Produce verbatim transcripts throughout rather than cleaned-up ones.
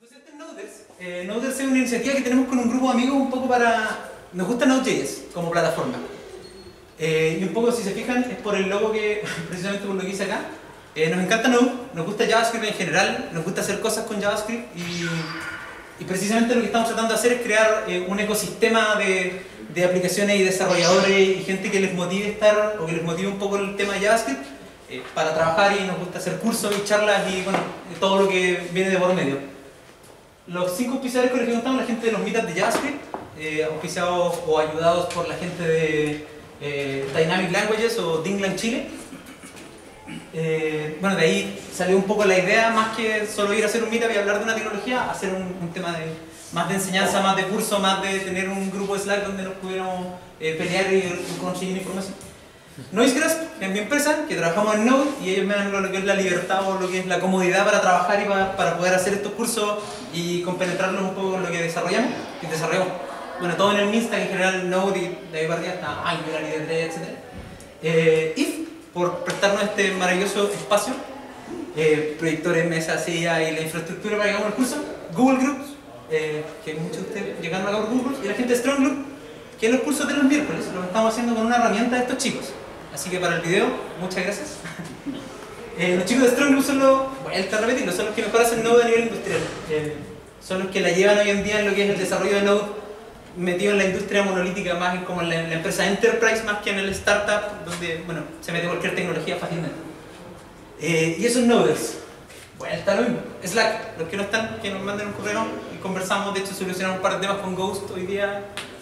Entonces este es Noders. Eh, Noders es una iniciativa que tenemos con un grupo de amigos un poco para... Nos gusta Node.js como plataforma. Eh, y un poco, si se fijan, es por el logo que, precisamente por lo que hice acá. Eh, nos encanta Node, nos gusta JavaScript en general, nos gusta hacer cosas con JavaScript y, y precisamente lo que estamos tratando de hacer es crear eh, un ecosistema de, de aplicaciones y desarrolladores y gente que les motive estar, o que les motive un poco el tema de JavaScript eh, para trabajar, y nos gusta hacer cursos y charlas y bueno, todo lo que viene de por medio. Los cinco auspiciadores con los que contamos, la gente de los meetups de JavaScript, eh, auspiciados o ayudados por la gente de eh, Dynamic Languages o Dinglang Chile. Eh, bueno, de ahí salió un poco la idea, más que solo ir a hacer un meetup y hablar de una tecnología, hacer un, un tema de, más de enseñanza, más de curso, más de tener un grupo de Slack donde nos pudiéramos eh, pelear y, y conseguir información. Noisegrasp es mi empresa, que trabajamos en Node, y ellos me dan lo que es la libertad o lo que es la comodidad para trabajar y para, para poder hacer estos cursos y compenetrarlos un poco con lo que desarrollamos. Y desarrollamos, bueno, todo en el Minstack, en general Node, y de ahí partida hasta Angular y D tres, etcétera. Eh, if, por prestarnos este maravilloso espacio, eh, proyectores, mesas, silla y la infraestructura para que hagamos el curso. Google Groups, eh, que muchos de ustedes llegaron a cabo Google Groups, y la gente de Strong Group, que es los cursos de los miércoles, lo estamos haciendo con una herramienta de estos chicos. Así que para el video, muchas gracias. eh, los chicos de Strong Group son los, voy a repetirlo, son los que mejor hacen Node a nivel industrial. Eh, son los que la llevan hoy en día en lo que es el desarrollo de Node, metido en la industria monolítica, más como en la, en la empresa Enterprise, más que en el startup, donde bueno, se mete cualquier tecnología fácilmente. Eh, y eso es Noders. Vuelta lo mismo. Slack, los que no están, que nos manden un correo y conversamos. De hecho, solucionamos un par de temas con Ghost hoy día.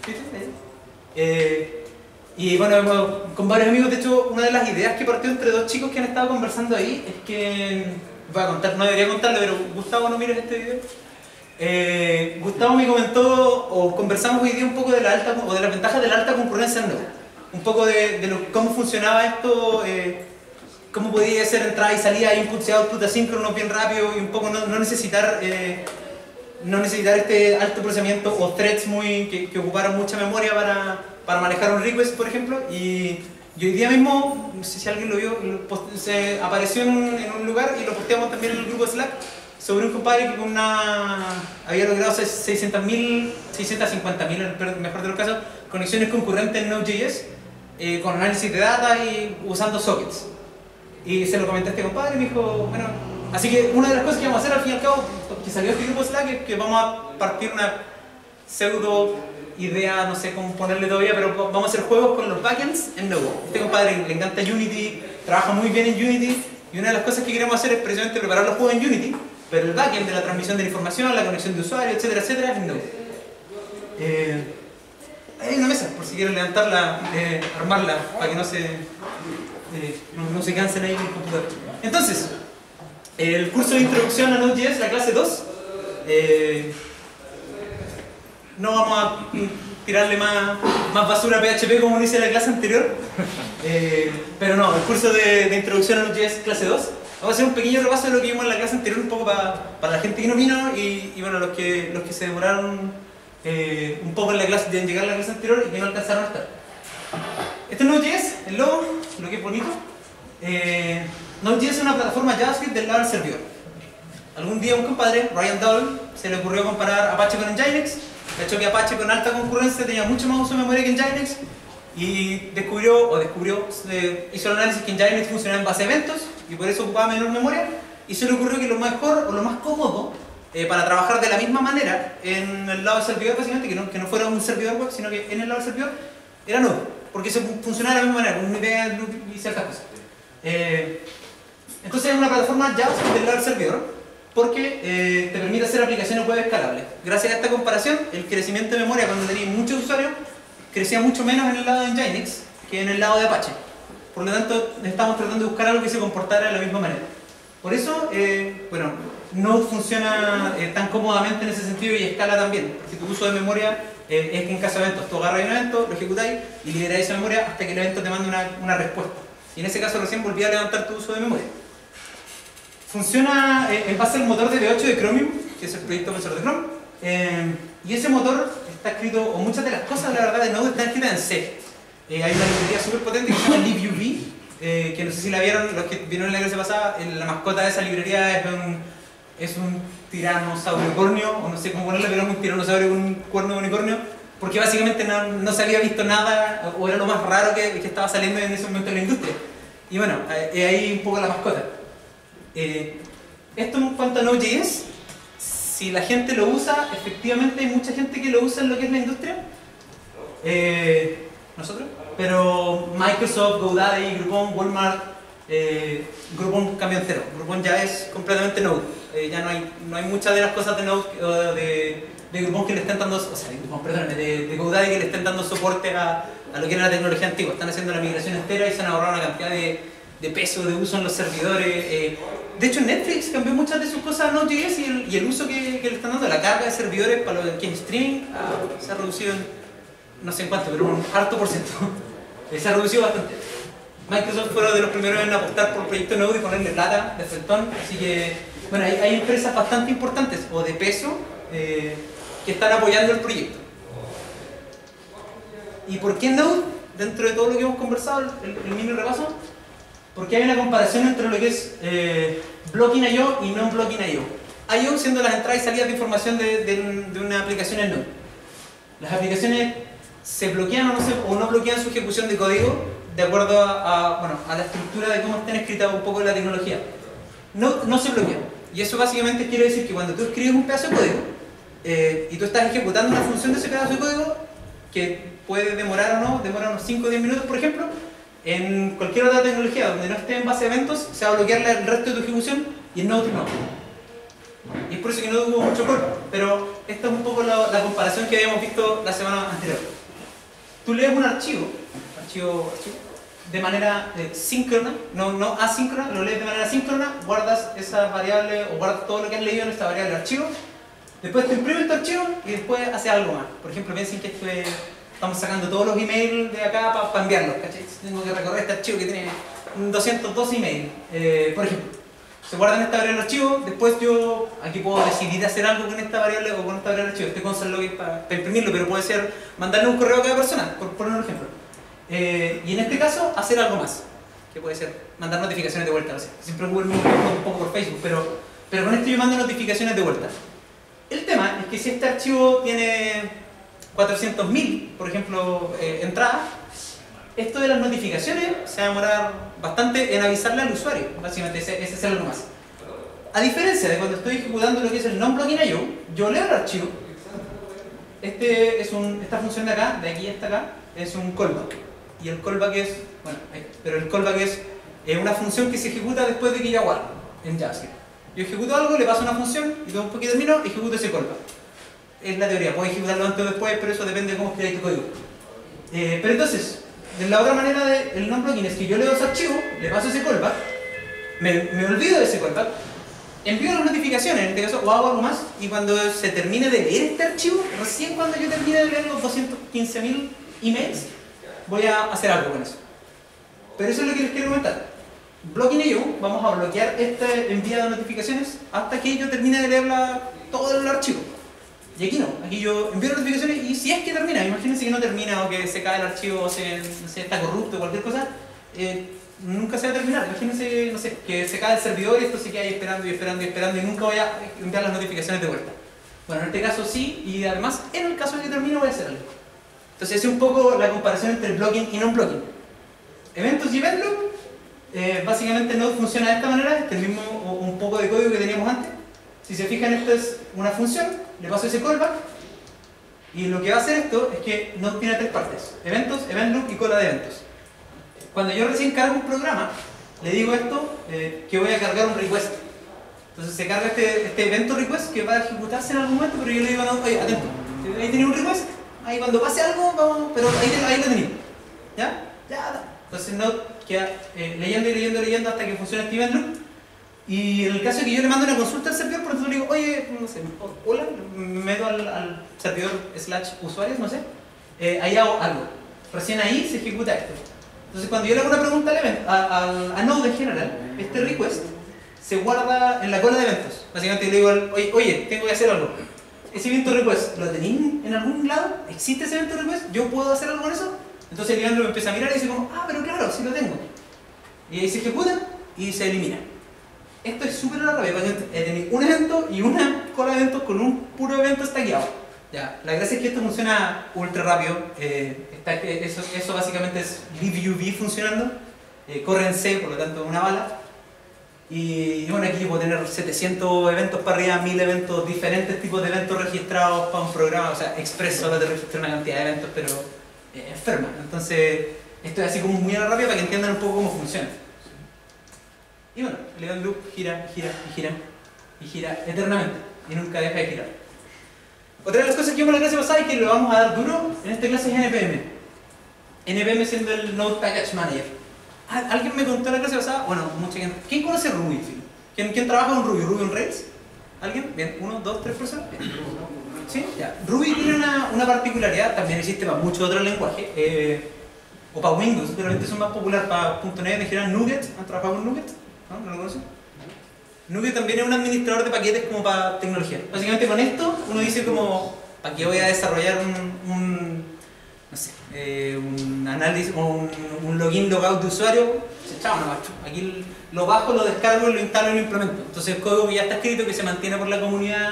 Eh, y bueno, con varios amigos. De hecho, una de las ideas que partió entre dos chicos que han estado conversando ahí es que, voy a contar, no debería contarlo, pero Gustavo, no mires este video. Eh, Gustavo me comentó, o conversamos hoy día un poco de la alta, o de las ventajas de la alta concurrencia en Node. Un poco de, de lo, cómo funcionaba esto, eh, cómo podía ser entrada y salida, inputs y outputs asíncronos bien rápido, y un poco no, no necesitar eh, no necesitar este alto procesamiento o threads muy, que, que ocuparan mucha memoria para, para manejar un request, por ejemplo. Y, y hoy día mismo, no sé si alguien lo vio, lo post, se apareció en un, en un lugar y lo posteamos también en el grupo de Slack, sobre un compadre que con una, había logrado seiscientos mil, seiscientos cincuenta mil en el mejor de los casos, conexiones concurrentes en Node.js, eh, con análisis de data y usando sockets. Y se lo comenté a este compadre y me dijo, bueno, así que una de las cosas que vamos a hacer al fin y al cabo, que salió este grupo Slack, es que vamos a partir una pseudo idea, no sé cómo ponerle todavía, pero vamos a hacer juegos con los backends en Node. Este compadre le encanta Unity, trabaja muy bien en Unity, y una de las cosas que queremos hacer es precisamente preparar los juegos en Unity, pero el backend de la transmisión de la información, la conexión de usuario, etcétera, etcétera, es en Node. Eh, hay una mesa, por si quieren levantarla, eh, armarla, para que no se, eh, no, no se cansen ahí con el computador. Entonces, el curso de introducción a Node.js, la clase dos, eh, no vamos a tirarle más, más basura a P H P como dice la clase anterior, eh, pero no, el curso de, de introducción a Node.js clase dos. Vamos a hacer un pequeño repaso de lo que vimos en la clase anterior, un poco para, para la gente que no vino y, y bueno, los que, los que se demoraron eh, un poco en, la clase, en llegar a la clase anterior y que no alcanzaron a estar. Este es Node.js, el logo, lo que es bonito. Eh, Node.js es una plataforma JavaScript del lado del servidor. Algún día un compadre, Ryan Dowell, se le ocurrió comparar Apache con Nginx. De hecho que Apache con alta concurrencia tenía mucho más uso de memoria que Nginx. Y descubrió, o descubrió, eh, hizo el análisis que Nginx funcionaba en base a eventos y por eso ocupaba menor memoria, y se le ocurrió que lo mejor o lo más cómodo eh, para trabajar de la misma manera en el lado del servidor, básicamente, que no, que no fuera un servidor web, sino que en el lado del servidor, era Node, porque se funcionaba de la misma manera, con una idea y ciertas cosas. Eh, entonces es una plataforma JavaScript del lado del servidor, porque eh, te permite hacer aplicaciones web escalables. Gracias a esta comparación, el crecimiento de memoria cuando tenías muchos usuarios crecía mucho menos en el lado de Nginx que en el lado de Apache. Por lo tanto, estamos tratando de buscar algo que se comportara de la misma manera. Por eso, eh, bueno, Node funciona eh, tan cómodamente en ese sentido y escala también. Porque tu uso de memoria eh, es que en caso de eventos, tú agarras un evento, lo ejecutáis y liberáis esa memoria hasta que el evento te mande una, una respuesta. Y en ese caso recién volví a levantar tu uso de memoria. Funciona eh, en base al motor de V ocho de Chromium, que es el proyecto open source de Chrome. Eh, y ese motor está escrito, o muchas de las cosas, la verdad, de Node están escritas en C. Eh, hay una librería súper potente que se llama libuv, eh, que no sé si la vieron, los que vieron en la clase pasada, la mascota de esa librería es un, es un tiranosaurio corneo, o no sé cómo ponerle, pero es un tiranosaurio con un cuerno de unicornio, porque básicamente no, no se había visto nada, o era lo más raro que, que estaba saliendo en ese momento en la industria. Y bueno, es ahí un poco la mascota. Eh, esto en cuanto a Node.js, si la gente lo usa, efectivamente hay mucha gente que lo usa en lo que es la industria. Eh, nosotros, pero Microsoft, GoDaddy, Groupon, Walmart, eh, Groupon cambió entero. Groupon ya es completamente Node. Eh, ya no hay, no hay muchas de las cosas de Node, uh, de, de Groupon que le estén dando, o sea, de, Groupon, perdón, de, de GoDaddy que le estén dando soporte a, a lo que era la tecnología antigua. Están haciendo la migración entera y se han ahorrado una cantidad de, de peso de uso en los servidores. Eh, de hecho, Netflix cambió muchas de sus cosas a Node.js y el, y el uso que, que le están dando, la carga de servidores para lo que en streaming uh, se ha reducido en no sé en cuánto, pero un harto por ciento. Se ha reducido bastante. Microsoft fue uno de los primeros en apostar por el proyecto Node y ponerle plata de frentón, así que, bueno, hay, hay empresas bastante importantes, o de peso, eh, que están apoyando el proyecto. ¿Y por qué Node? Dentro de todo lo que hemos conversado, el, el mini repaso, porque hay una comparación entre lo que es eh, blocking punto i o y non-blocking punto i o. I O siendo las entradas y salidas de información de, de, de una aplicación en Node. Las aplicaciones se bloquean o no, se, o no bloquean su ejecución de código de acuerdo a, a, bueno, a la estructura de cómo estén escritas un poco la tecnología. No, no se bloquean. Y eso básicamente quiere decir que cuando tú escribes un pedazo de código eh, y tú estás ejecutando una función de ese pedazo de código, que puede demorar o no, demora unos cinco o diez minutos por ejemplo, en cualquier otra tecnología donde no esté en base de eventos, se va a bloquear el resto de tu ejecución y en Node no. Y es por eso que no hubo mucho code, pero esta es un poco la, la comparación que habíamos visto la semana anterior. Tú lees un archivo, archivo, archivo de manera eh, síncrona, no, no asíncrona, lo lees de manera síncrona, guardas esa variable o guardas todo lo que has leído en esta variable de archivo, después te imprimes tu archivo y después haces algo más. Por ejemplo, piensen que esto es, estamos sacando todos los emails de acá para pa enviarlos, ¿cachai? Tengo que recorrer este archivo que tiene doscientos dos emails, eh, por ejemplo. Se guarda en esta variable de archivo, después yo aquí puedo decidir hacer algo con esta variable o con esta variable de archivo. Este console log es para, para imprimirlo, pero puede ser mandarle un correo a cada persona, por poner un ejemplo. Eh, y en este caso, hacer algo más, que puede ser mandar notificaciones de vuelta. No sé. Siempre Google me un poco por Facebook, pero, pero con esto yo mando notificaciones de vuelta. El tema es que si este archivo tiene cuatrocientos mil, por ejemplo, eh, entradas, esto de las notificaciones se va a demorar bastante en avisarle al usuario, básicamente ese, ese es algo más. A diferencia de cuando estoy ejecutando lo que es el non-blocking punto i o, yo leo el archivo, este es un, esta función de acá, de aquí hasta acá, es un callback. Y el callback es, bueno, pero el callback es eh, una función que se ejecuta después de que ya guardo en JavaScript. Yo ejecuto algo, le paso una función y después que termino, ejecuto ese callback. Es la teoría, puedes ejecutarlo antes o después, pero eso depende de cómo escribáis tu código. Eh, pero entonces, de la otra manera del non-blocking es que yo leo ese archivo, le paso ese callback, me, me olvido de ese callback, envío las notificaciones, en este caso, o hago algo más, y cuando se termine de leer este archivo, recién cuando yo termine de leer los doscientos quince mil emails, voy a hacer algo con eso. Pero eso es lo que les quiero comentar. Blocking punto i o, vamos a bloquear este envío de notificaciones hasta que yo termine de leer la, todo el archivo. Y aquí no, aquí yo envío notificaciones y si es que termina, imagínense que no termina o que se cae el archivo o se, no sé, está corrupto o cualquier cosa, eh, nunca se va a terminar. Imagínense, no sé, que se cae el servidor y esto se queda ahí esperando y esperando y esperando y nunca voy a enviar las notificaciones de vuelta. Bueno, en este caso sí, y además en el caso de que termine voy a hacer algo. Entonces es un poco la comparación entre blocking y non-blocking. Eventos y event loop, eh, básicamente Node funciona de esta manera, este es el mismo, un poco de código que teníamos antes. Si se fijan, esto es una función, le paso ese callback y lo que va a hacer esto es que Node tiene tres partes: eventos, event loop y cola de eventos. Cuando yo recién cargo un programa, le digo esto, eh, que voy a cargar un request. Entonces se carga este, este evento request que va a ejecutarse en algún momento, pero yo le digo a Node, oye, atento, ahí tenía un request, ahí cuando pase algo, vamos, pero ahí, ahí lo tenía. ¿Ya? Ya. Entonces Node queda eh, leyendo y leyendo y leyendo hasta que funcione este event loop. Y en el caso de que yo le mando una consulta al servidor, por ejemplo, le digo, oye, no sé, hola, me meto al, al servidor slash usuarios, no sé, eh, ahí hago algo. Recién ahí se ejecuta esto. Entonces, cuando yo le hago una pregunta al event, a, a, a Node en general, este request se guarda en la cola de eventos. Básicamente le digo, oye, oye, tengo que hacer algo. Ese evento request, ¿lo tenéis en algún lado? ¿Existe ese evento request? ¿Yo puedo hacer algo con eso? Entonces el evento lo empieza a mirar y dice como, ah, pero claro, sí lo tengo. Y ahí se ejecuta y se elimina. Esto es súper rápido, tenéis un evento y una cola de eventos con un puro evento stackeado. Ya, la gracia es que esto funciona ultra rápido. Eh, está, eso, eso básicamente es libUV funcionando. Eh, corre en C, por lo tanto una bala. Y, y bueno, aquí puedo tener setecientos eventos para arriba, mil eventos, diferentes tipos de eventos registrados para un programa. O sea, Express solo te registra una cantidad de eventos, pero eh, enferma. Entonces, esto es así como muy rápido para que entiendan un poco cómo funciona. Y bueno, el event loop gira, gira y gira y gira eternamente y nunca deja de girar. Otra de las cosas que vimos en la clase pasada y que le vamos a dar duro en esta clase es N P M. N P M siendo el Node Package Manager. ¿Alguien me contó en la clase pasada? Bueno, mucha gente. ¿Quién conoce Ruby? ¿Quién, ¿Quién trabaja con Ruby? ¿Ruby on Rails? ¿Alguien? Bien, uno, dos, tres personas. Bien. ¿Sí? Ya. Ruby tiene una, una particularidad, también existe para muchos otros lenguajes. Eh, o para Windows, realmente son más populares para punto net en general. Nuget, ¿han trabajado con Nuget? ¿No? ¿No lo conocen? Nuget también es un administrador de paquetes como para tecnología. Básicamente con esto uno dice como, ¿para qué voy a desarrollar un, un no sé, eh, un análisis o un, un login logout de usuario? Chao, no, macho. Aquí lo bajo, lo descargo, lo instalo y lo implemento. Entonces el código que ya está escrito, que se mantiene por la comunidad.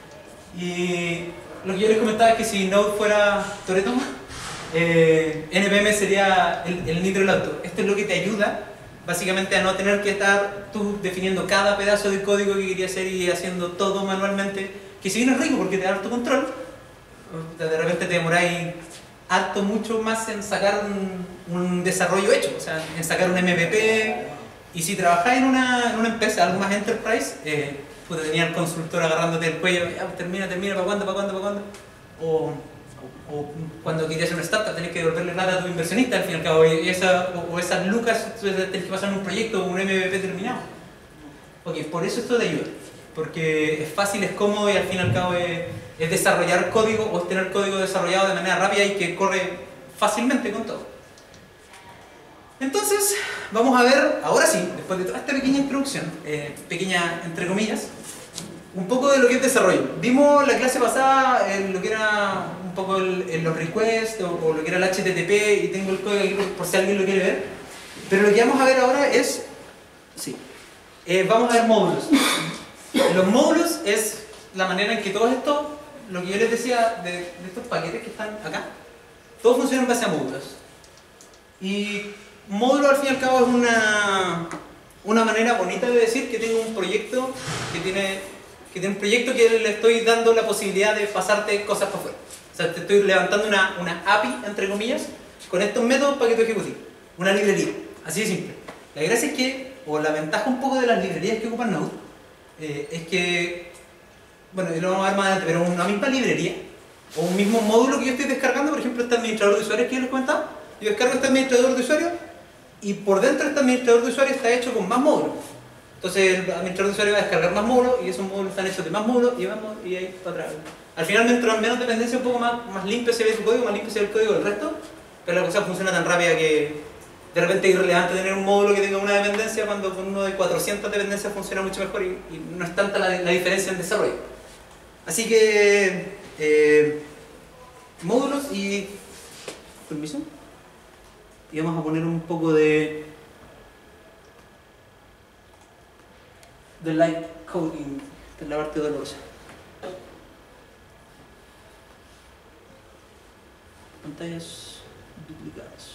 Y lo que yo les comentaba es que si Node fuera Toretto, eh, N P M sería el, el nitro del auto. Esto es lo que te ayuda básicamente a no tener que estar tú definiendo cada pedazo de código que querías hacer y haciendo todo manualmente, que si bien es rico porque te da harto control, de repente te demoráis harto mucho más en sacar un, un desarrollo hecho, o sea, en sacar un M V P. Y si trabajáis en una, en una empresa, algo más enterprise, eh, pues tenía el consultor agarrándote el cuello, ya, pues termina, termina, ¿para cuándo, para cuándo, para cuándo? O, o cuando querías hacer una startup tenés que devolverle plata a tu inversionista al fin y al cabo, y esa, o, o esas lucas tenés que pasar en un proyecto o un M V P terminado. Ok, por eso esto te ayuda, porque es fácil, es cómodo y al fin y al cabo es, es desarrollar código o es tener código desarrollado de manera rápida y que corre fácilmente con todo. Entonces, vamos a ver, ahora sí, después de toda esta pequeña introducción, eh, pequeña entre comillas, un poco de lo que es desarrollo. Vimos la clase pasada en lo que era un poco el, el, los requests o, o lo que era el H T T P, y tengo el código aquí por si alguien lo quiere ver. Pero lo que vamos a ver ahora es, sí, eh, vamos a ver módulos. Los módulos es la manera en que todo esto, lo que yo les decía de, de estos paquetes que están acá, todo funciona en base a módulos. Y módulo al fin y al cabo es una, una manera bonita de decir que tengo un proyecto que tiene... que tiene un proyecto que le estoy dando la posibilidad de pasarte cosas para afuera. O sea, te estoy levantando una, una A P I, entre comillas, con estos métodos para que tú ejecutes. Una librería, así de simple. La gracia es que, o la ventaja un poco de las librerías que ocupan Node, eh, es que, bueno, lo vamos a ver más adelante, pero una misma librería, o un mismo módulo que yo estoy descargando, por ejemplo, este administrador de usuarios que yo les comentaba, yo descargo este administrador de usuarios, y por dentro de este administrador de usuarios está hecho con más módulos. Entonces el administrador de usuario va a descargar más módulos y esos módulos están hechos de más módulos y vamos y ahí para atrás. Al final, mientras menos dependencia, un poco más, más limpio se ve tu código, más limpio se ve el código del resto, pero la cosa funciona tan rápida que de repente es irrelevante tener un módulo que tenga una dependencia cuando con uno de cuatrocientas dependencias funciona mucho mejor y, y no es tanta la, la diferencia en desarrollo. Así que eh, módulos y permiso, y vamos a poner un poco de de light coding, en la parte dolorosa. Pantallas duplicadas.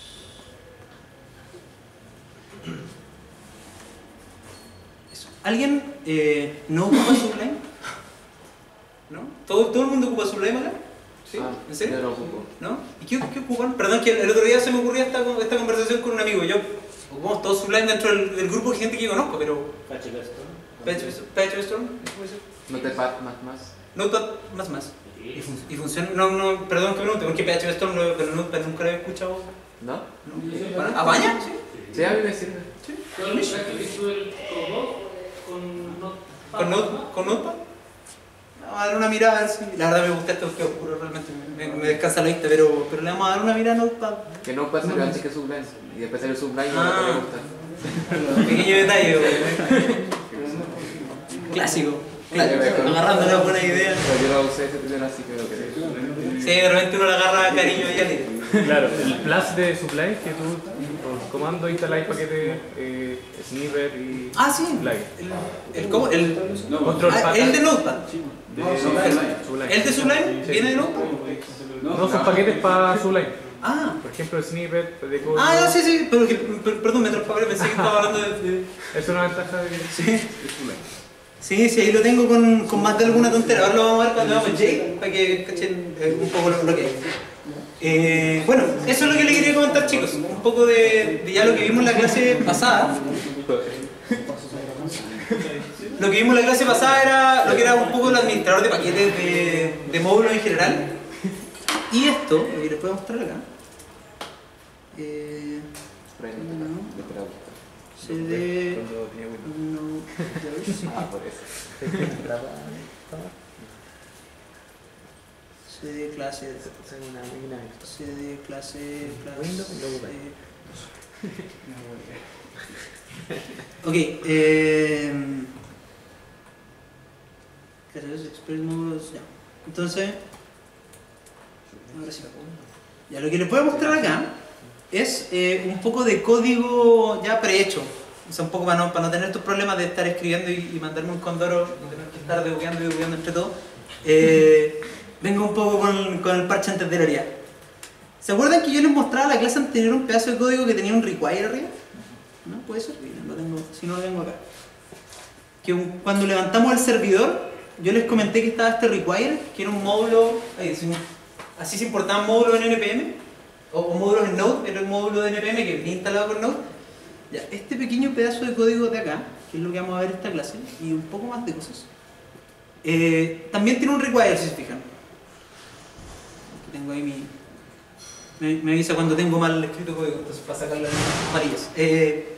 Eso. ¿Alguien eh, no ocupa Sublime? ¿No? ¿Todo, ¿Todo el mundo ocupa Sublime acá? ¿Sí? Ah, ¿En serio? yo no ocupo. ¿No? ¿Y qué, qué ocupan? Perdón, que el otro día se me ocurrió esta, esta conversación con un amigo. Yo ocupamos todos Sublime dentro del, del grupo de gente que conozco, pero... P H P Storm. P H P Storm, ¿cómo dice? Notepad más más. Notepad más más. Y, fun y funciona, no, no, perdón que pregunte, porque P H P Storm no, pero no, pero nunca lo he escuchado. ¿No? ¿No? ¿Bueno? ¿Apaña? Sí. Sí, a mí me sirve. Sí. Yo lo que estuve el Cobol con Notepad. ¿Con, not ¿Con Notepad? Vamos a dar una mirada, sí. La verdad me gusta esto que oscuro, realmente me, me descansa la vista, pero, pero le vamos a dar una mirada a Notepad. Que no pasa no, antes que Sublime. Y después salió Sublime y ah. no me gusta. Pequeño detalle, güey. Clásico. Claro, agarrando una buena idea. Pero yo lo usé ese primero así que lo quería. Sí, de repente uno le agarra cariño y ya le... Claro, el plus de Sublime que tú por comando instaláis paquetes eh, Snippet y Ah, sí. Sublime. El, el, ¿cómo? El, Control ah, path el de Notepad. de Sublime. ¿El de Sublime Sí. viene de Notepad? No, son paquetes para Sublime. Ah. Por ejemplo, el Snippet de código. Ah, no, sí, sí, pero que, per- perdón, me atrapé, pensé que estaba hablando de... de- Es una ventaja de, Sí. de Sublime. Sí, sí, ahí lo tengo con, con más de alguna tontera. Ahora lo vamos a ver cuando vamos a Jake, para que cachen eh, un poco lo, lo que es. Eh, bueno, eso es lo que le quería comentar, chicos. Un poco de, de ya lo que vimos en la clase pasada. Lo que vimos en la clase pasada era lo que era un poco el administrador de paquetes de, de módulos en general. Y esto, lo que les puedo mostrar acá. Eh, C D... Cuando tenía Windows. No, Ah, por eso. C D clase, Tengo una máquina virtual. C D clase, clase. Windows y luego Ok, eh. ¿Qué es eso? Express modulos, ya. Entonces. Ahora sí. Ya, lo que les voy a mostrar acá es eh, un poco de código ya prehecho. O sea, un poco para no, para no tener estos problemas de estar escribiendo y, y mandarme un condoro y tener que estar debugueando y debugueando entre todos. Eh, vengo un poco con, con el parche antes de la área. ¿Se acuerdan que yo les mostraba la clase anterior un pedazo de código que tenía un require arriba? ¿No? ¿Puede ser? Miren, lo tengo, si no lo tengo acá. Que un- cuando levantamos el servidor, yo les comenté que estaba este require, que era un módulo, ahí, si un- así se importaban módulos en N P M, o, o módulos en Node, era un módulo de N P M que venía instalado con Node. Ya, este pequeño pedazo de código de acá, que es lo que vamos a ver en esta clase, y un poco más de cosas, eh, también tiene un require, si se fijan. Aquí tengo ahí mi... Me, me avisa cuando tengo mal escrito código, entonces para sacar las amarillas. Eh,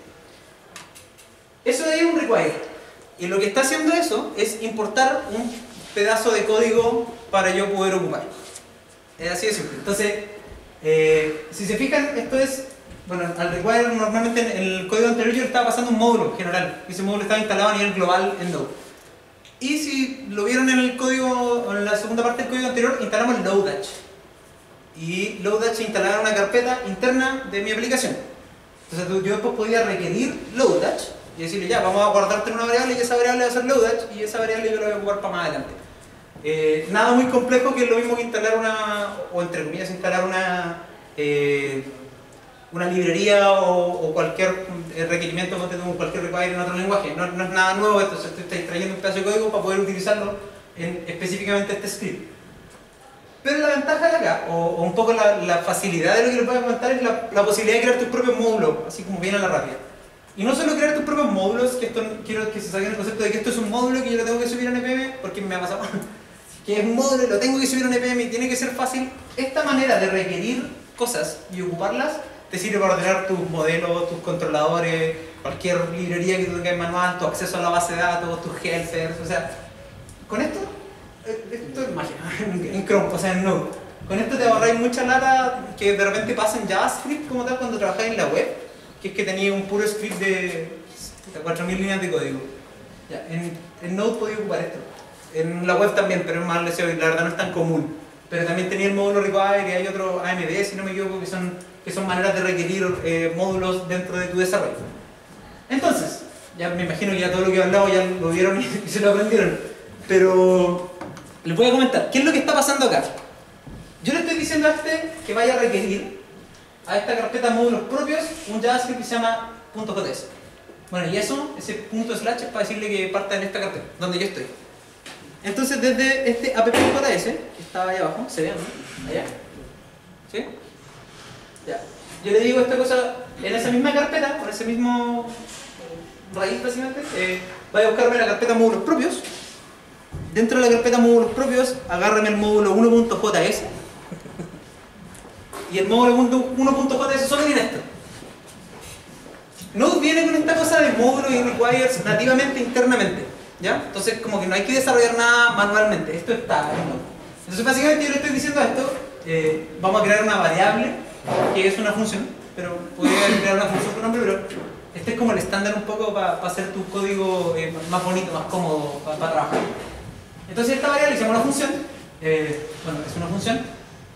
eso de ahí es un require. Y lo que está haciendo eso es importar un pedazo de código para yo poder ocupar. Es así de simple. Entonces, eh, si se fijan, esto es... Bueno, al require normalmente en el código anterior yo le estaba pasando un módulo general. Y ese módulo estaba instalado a nivel global en Node. Y si lo vieron en el código, en la segunda parte del código anterior, instalamos Lodash. Y Lodash instalaba una carpeta interna de mi aplicación. Entonces yo después podía requerir Lodash y decirle ya, vamos a guardarte en una variable y esa variable va a ser Lodash y esa variable yo la voy a ocupar para más adelante. Eh, nada muy complejo, que es lo mismo que instalar una, o entre comillas instalar una eh, una librería o, o cualquier requerimiento, cualquier require en otro lenguaje. No, no es nada nuevo esto, se estoy trayendo un pedazo de código para poder utilizarlo en específicamente este script. Pero la ventaja de acá, o, o un poco la, la facilidad de lo que les voy a comentar, es la, la posibilidad de crear tus propios módulos, así como viene a la rápida. Y no solo crear tus propios módulos, que esto, quiero que se saquen el concepto de que esto es un módulo que yo lo tengo que subir a N P M, porque me ha pasado, que es un módulo y lo tengo que subir a N P M y tiene que ser fácil. Esta manera de requerir cosas y ocuparlas te sirve para ordenar tus modelos, tus controladores, cualquier librería que tú tengas manual, tu acceso a la base de datos, tus helpers, o sea, con esto, esto es magia, en Chrome, o sea en Node. Con esto te ahorráis mucha lata que de repente pasa en JavaScript como tal cuando trabajáis en la web, que es que tenéis un puro script de cuatro mil líneas de código. Ya, en, en Node podéis ocupar esto. En la web también, pero es más leseo y la verdad no es tan común. Pero también tenía el módulo require y hay otro A M D, si no me equivoco, que son, que son maneras de requerir eh, módulos dentro de tu desarrollo. Entonces, ya me imagino que ya todo lo que he hablado ya lo vieron y, y se lo aprendieron. Pero les voy a comentar, ¿qué es lo que está pasando acá? Yo le estoy diciendo a este que vaya a requerir a esta carpeta módulos propios un JavaScript que se llama .js. Bueno, y eso, ese punto slash es para decirle que parta en esta carpeta, donde yo estoy. Entonces desde este app.js, que está ahí abajo, se ve, ¿no? Allá. ¿Sí? Ya. Yo le digo esta cosa, en esa misma carpeta, con ese mismo raíz básicamente, eh, vaya a buscarme la carpeta módulos propios. Dentro de la carpeta módulos propios, agárrame el módulo uno.js. Y el módulo uno.js solo tiene esto. Node viene con esta cosa de módulos y requires nativamente internamente. ¿Ya? Entonces como que no hay que desarrollar nada manualmente, esto está en Node. Entonces básicamente yo le estoy diciendo a esto, eh, vamos a crear una variable que es una función, pero podría crear una función con nombre, pero este es como el estándar un poco para pa hacer tu código eh, más bonito, más cómodo para pa trabajar. Entonces esta variable se llama una función, eh, bueno, es una función,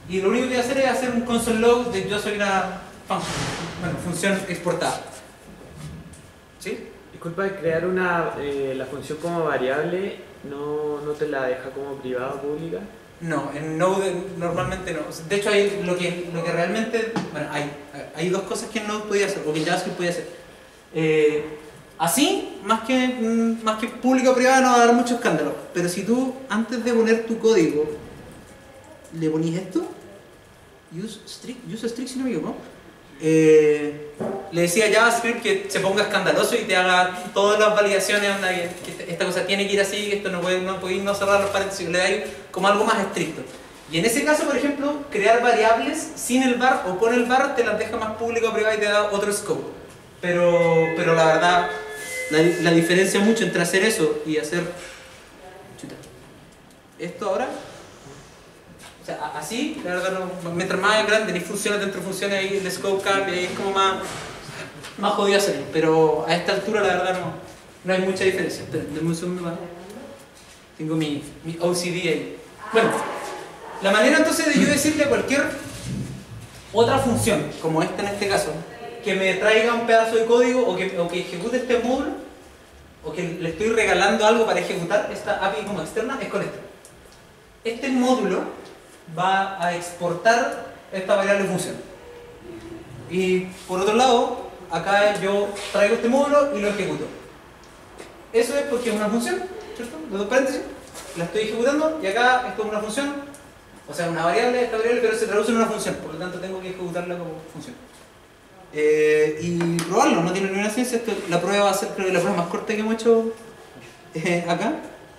Y lo único que voy a hacer es hacer un console log de yo soy una function, bueno, función exportada. ¿Sí? Disculpa, crear una, eh, la función como variable no, no te la deja como privada o pública. No, en Node normalmente no. De hecho, hay lo que, lo que realmente... Bueno, hay, hay dos cosas que en Node podía hacer, o que en JavaScript podía hacer. Eh, así, más que, más que público o privado, no va a dar mucho escándalo. Pero si tú, antes de poner tu código, le ponís esto, use strict, use strict si no me equivoco, eh, le decía a JavaScript que se ponga escandaloso y te haga todas las validaciones, onda, que, que esta cosa tiene que ir así, que esto no puede, no puede no cerrar los paréntesis, le da como algo más estricto. Y en ese caso, por ejemplo, crear variables sin el var o con el var te las deja más público o privado y te da otro scope. Pero, pero la verdad, la, la diferencia mucho entre hacer eso y hacer chuta, esto ahora, o sea, así, la verdad, no, mientras más grande tenéis funciones dentro de funciones, ahí el scope cambia y es como más, más jodido hacerlo. Pero a esta altura, la verdad, no, no hay mucha diferencia. Denme un segundo más. Tengo mi, mi O C D ahí. Bueno, la manera entonces de yo decirle a cualquier otra función, como esta en este caso, que me traiga un pedazo de código o que, o que ejecute este módulo, o que le estoy regalando algo para ejecutar esta A P I como externa, es con esto. Este módulo va a exportar esta variable función. Y por otro lado, acá yo traigo este módulo y lo ejecuto. Eso es porque es una función, ¿cierto? De dos paréntesis, la estoy ejecutando y acá esto es una función, o sea, una variable, esta variable, pero se traduce en una función, por lo tanto tengo que ejecutarla como función. Eh, y probarlo, no tiene ninguna ciencia. Esto, la prueba va a ser, creo que la prueba más corta que hemos hecho eh, acá.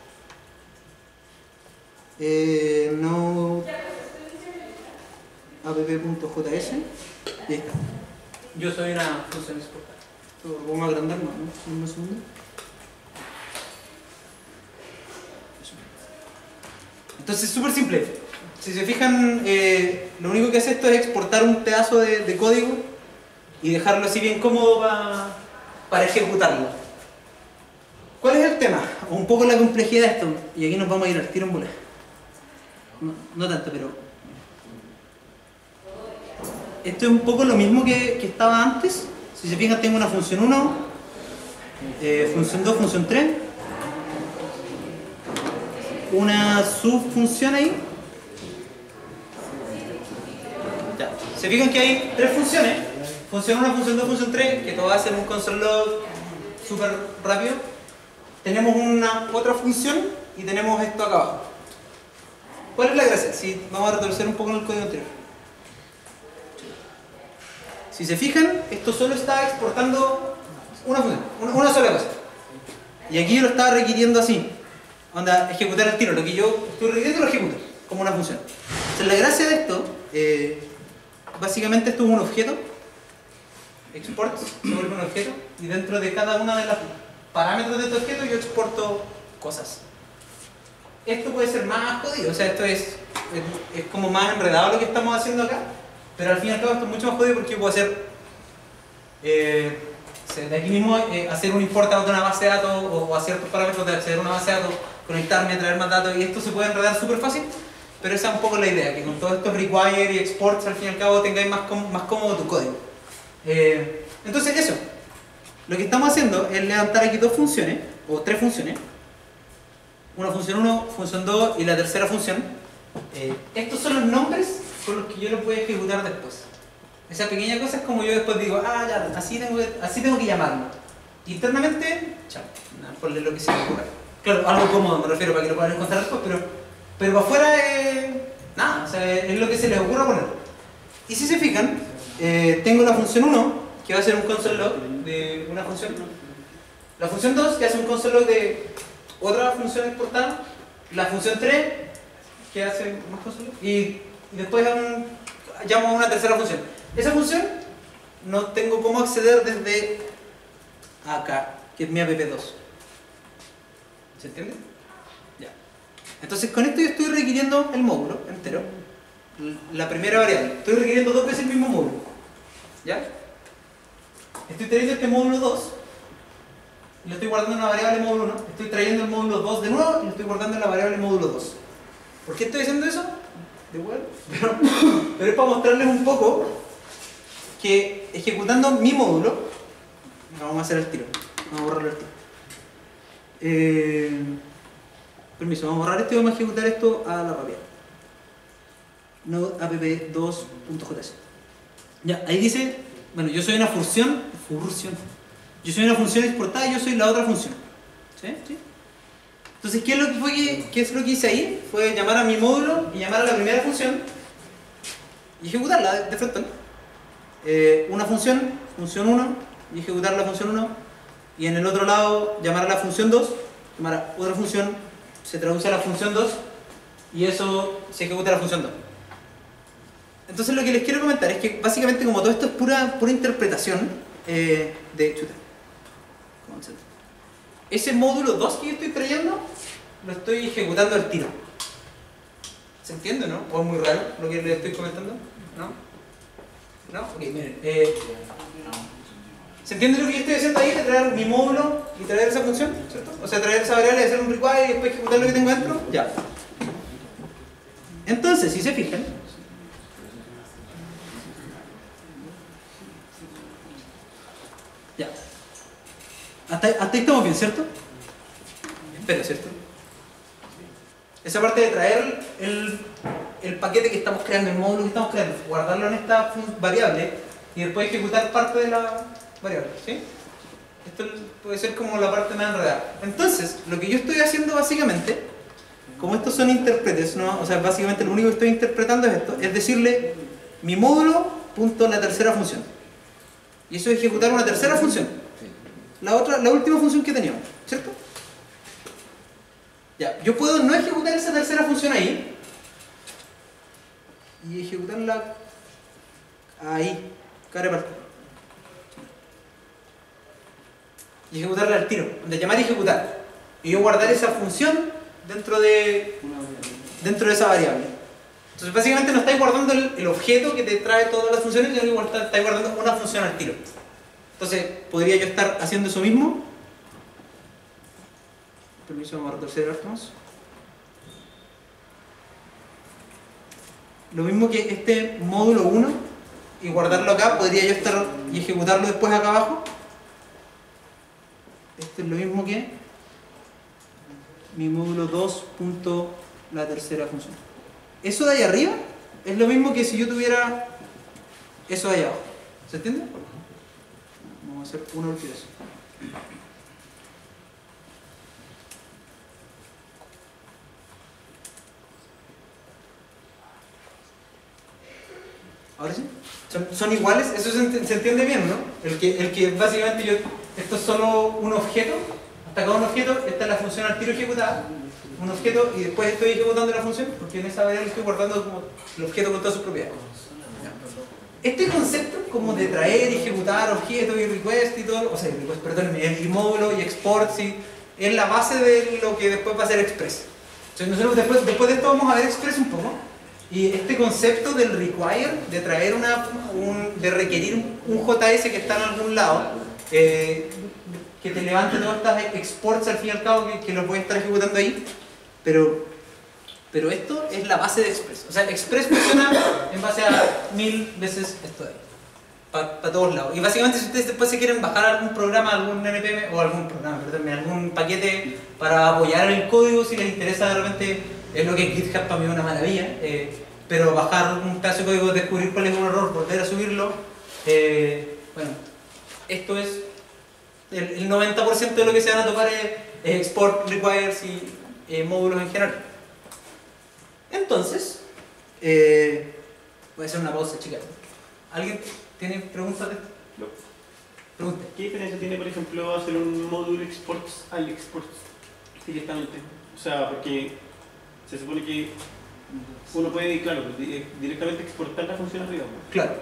Eh, no app.js y ahí está. Yo soy una función exportada. Lo vamos a agrandar más, ¿no? Un segundo. Entonces es súper simple. Si se fijan, eh, lo único que hace esto es exportar un pedazo de, de código y dejarlo así bien cómodo para, para ejecutarlo. ¿Cuál es el tema? O un poco la complejidad de esto. Y aquí nos vamos a ir al tiro en bola. No, no tanto, pero... Esto es un poco lo mismo que, que estaba antes. Si se fijan, tengo una función uno, eh, función dos, función tres, una subfunción ahí. Ya. Se fijan que hay tres funciones, función uno, función dos, función tres, que todas hacen un console log súper rápido. Tenemos una otra función y tenemos esto acá abajo. ¿Cuál es la gracia? Si vamos a retorcer un poco en el código anterior. Si se fijan, esto solo está exportando una función, una, una sola cosa. Y aquí yo lo estaba requiriendo así. Onda, ejecutar el tiro. Lo que yo estoy requiriendo lo ejecuto, como una función. Entonces la gracia de esto, eh, básicamente esto es un objeto. Export se vuelve un objeto. Y dentro de cada una de los parámetros de este objeto yo exporto cosas. Esto puede ser más jodido, o sea, esto es, es, es como más enredado lo que estamos haciendo acá. Pero al fin y al cabo esto es mucho más jodido porque yo puedo hacer eh, de aquí mismo eh, hacer un import a una base de datos o a ciertos parámetros de acceder a una base de datos, conectarme, traer más datos, y esto se puede enredar súper fácil, pero esa es un poco la idea, que con todos estos require y exports al fin y al cabo tengáis más, más cómodo tu código. Eh, entonces eso, lo que estamos haciendo es levantar aquí dos funciones, o tres funciones, una función uno, función dos y la tercera función. Eh, estos son los nombres con los que yo lo puedo ejecutar después. Esa pequeña cosa es como yo después digo, ah, ya, así tengo que, así tengo que llamarlo. Internamente, chao, ponle lo que se me ocurra. Claro, algo cómodo me refiero para que lo puedan encontrar después, pero, pero para afuera, eh, nada, o sea, es lo que se les ocurra poner. Y si se fijan, eh, tengo la función uno, que va a ser un console log de una función. La función dos, que hace un console log de otra función exportada. La función tres, que hace más console log. Y y después un, llamo a una tercera función. Esa función no tengo cómo acceder desde acá, que es mi app dos. ¿Se entiende? Ya. Entonces con esto yo estoy requiriendo el módulo entero, la primera variable. Estoy requiriendo dos veces el mismo módulo. ¿Ya? Estoy trayendo este módulo dos y lo estoy guardando en la variable módulo uno. Estoy trayendo el módulo dos de nuevo y lo estoy guardando en la variable módulo dos. ¿Por qué estoy haciendo eso? de web, pero, pero es para mostrarles un poco que ejecutando mi módulo, vamos a hacer el tiro, vamos a borrarlo el tiro. Eh, permiso, vamos a borrar esto y vamos a ejecutar esto a la rápida. Node app dos punto j s. Ya, ahí dice, bueno, yo soy una función, función, yo soy una función exportada y yo soy la otra función. ¿Sí? ¿Sí? Entonces, ¿qué es lo que fue que, qué es lo que hice ahí? Fue llamar a mi módulo y llamar a la primera función y ejecutarla de, de frente. Eh, una función, función uno, y ejecutar la función uno, y en el otro lado llamar a la función dos, llamar a otra función, se traduce a la función dos y eso se ejecuta a la función dos. Entonces lo que les quiero comentar es que básicamente como todo esto es pura, pura interpretación eh, de chuta. Ese módulo dos que yo estoy trayendo lo estoy ejecutando al tiro. ¿Se entiende, no? ¿O es muy raro lo que les estoy comentando? ¿No? ¿No? Ok, miren. Eh, ¿Se entiende lo que yo estoy haciendo ahí? De traer mi módulo y traer esa función, ¿cierto? O sea, traer esa variable, hacer un require y después ejecutar lo que tengo dentro. Ya. Entonces, si se fijan, ya. Hasta, hasta ahí estamos bien, ¿cierto? Espero, ¿cierto? Esa parte de traer el, el paquete que estamos creando, el módulo que estamos creando, guardarlo en esta variable y después ejecutar parte de la variable, ¿sí? Esto puede ser como la parte más enredada. Entonces, lo que yo estoy haciendo básicamente, como estos son intérpretes, ¿no? O sea, básicamente lo único que estoy interpretando es esto, es decirle mi módulo punto la tercera función. Y eso es ejecutar una tercera función. La otra, la última función que teníamos, ¿cierto? Ya, yo puedo no ejecutar esa tercera función ahí y ejecutarla ahí, cara parte. Y ejecutarla al tiro, de llamar y ejecutar. Y yo guardar esa función dentro de, dentro de esa variable. Entonces básicamente no estáis guardando el, el objeto que te trae todas las funciones, sino que estáis guardando una función al tiro. Entonces, ¿podría yo estar haciendo eso mismo? Permiso, vamos a retorcer el más. Lo mismo que este módulo uno y guardarlo acá, podría yo estar y ejecutarlo después acá abajo. Esto es lo mismo que mi módulo dos punto la tercera función. Eso de ahí arriba es lo mismo que si yo tuviera eso de ahí abajo. ¿Se entiende? Vamos a hacer una última vez. ¿Ahora sí? ¿Son, son iguales? Eso se, se entiende bien, ¿no? El que, el que básicamente yo... Esto es solo un objeto. Hasta acá un objeto. Esta es la función al tiro ejecutada. Un objeto y después estoy ejecutando la función porque en esa variable estoy guardando como el objeto con todas sus propiedades. Este concepto como de traer y ejecutar objetos y request y todo, o sea, request, perdón, y módulo y export, sí, es la base de lo que después va a ser Express. Entonces nosotros después, después de esto vamos a ver Express un poco. Y este concepto del require, de traer una, un, de requerir un J S que está en algún lado, eh, que te levante todas estas exports al fin y al cabo que, que los voy a estar ejecutando ahí, pero, pero esto es la base de Express. O sea, Express funciona en base a mil veces esto de ahí, para pa todos lados. Y básicamente si ustedes después se quieren bajar algún programa, algún N P M, o algún programa, perdón, algún paquete para apoyar el código, si les interesa de repente, es lo que es GitHub para mí es una maravilla, eh, pero bajar un pedazo de código, descubrir cuál es un error, volver a subirlo, eh, bueno, esto es el, el noventa por ciento de lo que se van a tocar es, es export, requires y eh, módulos en general. Entonces, eh, voy a hacer una pausa, chicas. ¿Alguien tiene preguntas de esto? No. Pregunte. ¿Qué diferencia tiene, por ejemplo, hacer un módulo exports al exports directamente? O sea, porque se supone que uno puede, claro, directamente exportar la función arriba. Claro.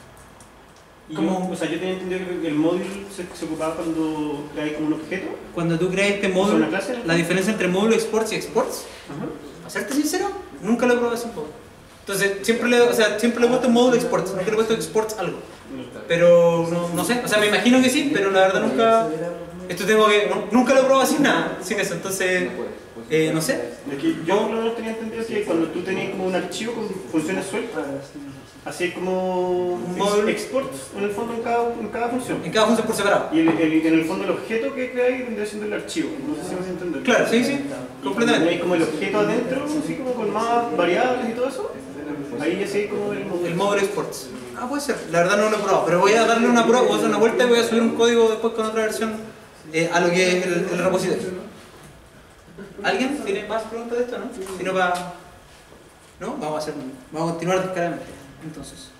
Y Como- yo, o sea, yo tenía entendido que el módulo se, se ocupaba cuando creáis como un objeto. Cuando tú creas este ¿Es módulo, una clase? la diferencia entre módulo exports y exports, Ajá. para serte sincero, nunca lo he probado así un poco. Entonces, siempre le, o sea, siempre le he puesto módulo exports, nunca le he puesto exports algo. Pero no, no sé, o sea, me imagino que sí, pero la verdad nunca, Esto tengo que... no- nunca lo probado sin nada, sin eso, entonces... No puedes. pues, Eh, no sé. Es que yo por lo menos tenía entendido que cuando tú tenías como un archivo con funciones sueltas, así como Un ex- módulo. exports en el fondo en cada, en cada función. En cada función por separado. Y el, el- en el fondo el objeto que creáis vendría siendo el archivo. No sé si me entender. Claro, sí, sí, Y cuando completamente. tenéis como el objeto adentro, así como con más variables y todo eso, ahí ya sé como el módulo. El módulo exports. Ah, puede ser. La verdad no lo he probado, pero voy a darle una prueba, voy a hacer una vuelta y voy a subir un código después con otra versión eh, a lo que es el, el repositorio. ¿Alguien tiene más preguntas de esto, no? Si no, para... ¿No? Vamos a hacer... Vamos a continuar descaradamente. Entonces...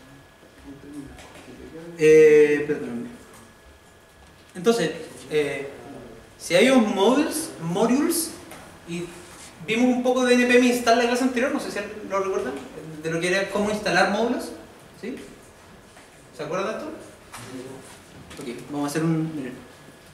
Eh, perdón. Entonces, eh, si hay unos modules, modules, y vimos un poco de npm install la clase anterior, no sé si lo recuerdan, de lo que era cómo instalar módulos, ¿sí? ¿Se acuerdan de esto? Ok, vamos a hacer un... miren.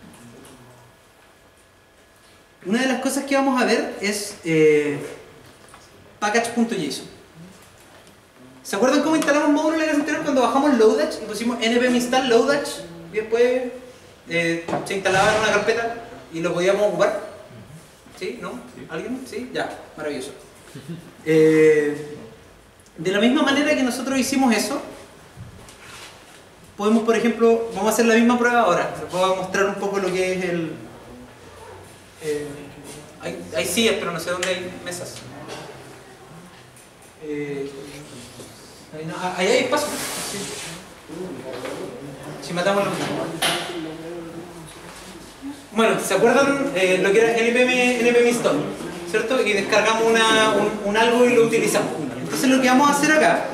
Una de las cosas que vamos a ver es eh, package.json. ¿Se acuerdan cómo instalamos módulos en la clase anterior cuando bajamos Lodash y pusimos npm install Lodash y después eh, se instalaba en una carpeta y lo podíamos ocupar? ¿Sí? ¿No? ¿Alguien? ¿Sí? Ya, maravilloso. Eh, de la misma manera que nosotros hicimos eso, podemos, por ejemplo, vamos a hacer la misma prueba ahora. Les voy a mostrar un poco lo que es el... Eh, hay, hay sillas, pero no sé dónde hay mesas. Eh, ahí, no, ahí hay espacio. Sí. Si matamos los... Bueno, ¿se acuerdan eh, lo que era npm, npm install? ¿Cierto? Y descargamos una, un, un algo y lo utilizamos. Entonces lo que vamos a hacer acá...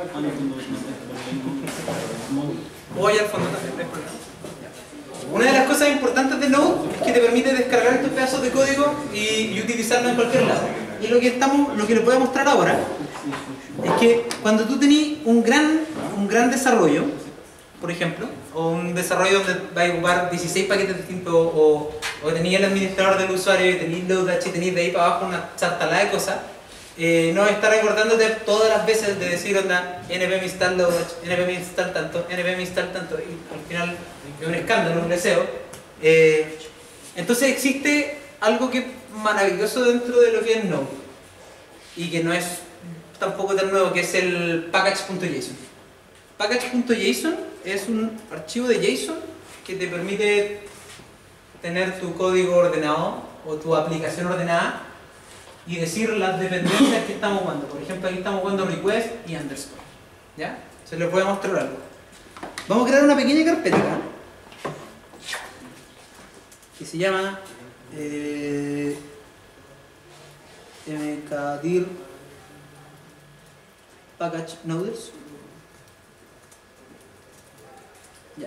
O allá al fondo también, no hay problema. Una de las cosas importantes de Node es que te permite descargar estos pedazos de código y, y utilizarlos en cualquier lado. Y lo que, estamos, lo que les voy a mostrar ahora es que cuando tú tenés un gran, un gran desarrollo, por ejemplo, o un desarrollo donde vas a ocupar dieciséis paquetes distintos, o, o tenías el administrador del usuario y tenías Lodash y tenías de ahí para abajo una sartalada de cosas, eh, no estar recordándote todas las veces de decir onda npm install Lodash, npm install tanto, npm install tanto, y al final es un escándalo, un deseo. Eh, entonces existe algo que es maravilloso dentro de lo que es Node y que no es tampoco tan nuevo, que es el package.json. Package.json es un archivo de JSON que te permite tener tu código ordenado o tu aplicación ordenada y decir las dependencias que estamos jugando. Por ejemplo, aquí estamos jugando request y underscore. ¿Ya? Se les voy a mostrar algo. Vamos a crear una pequeña carpeta acá que se llama eh, mkdir package noders. Ya.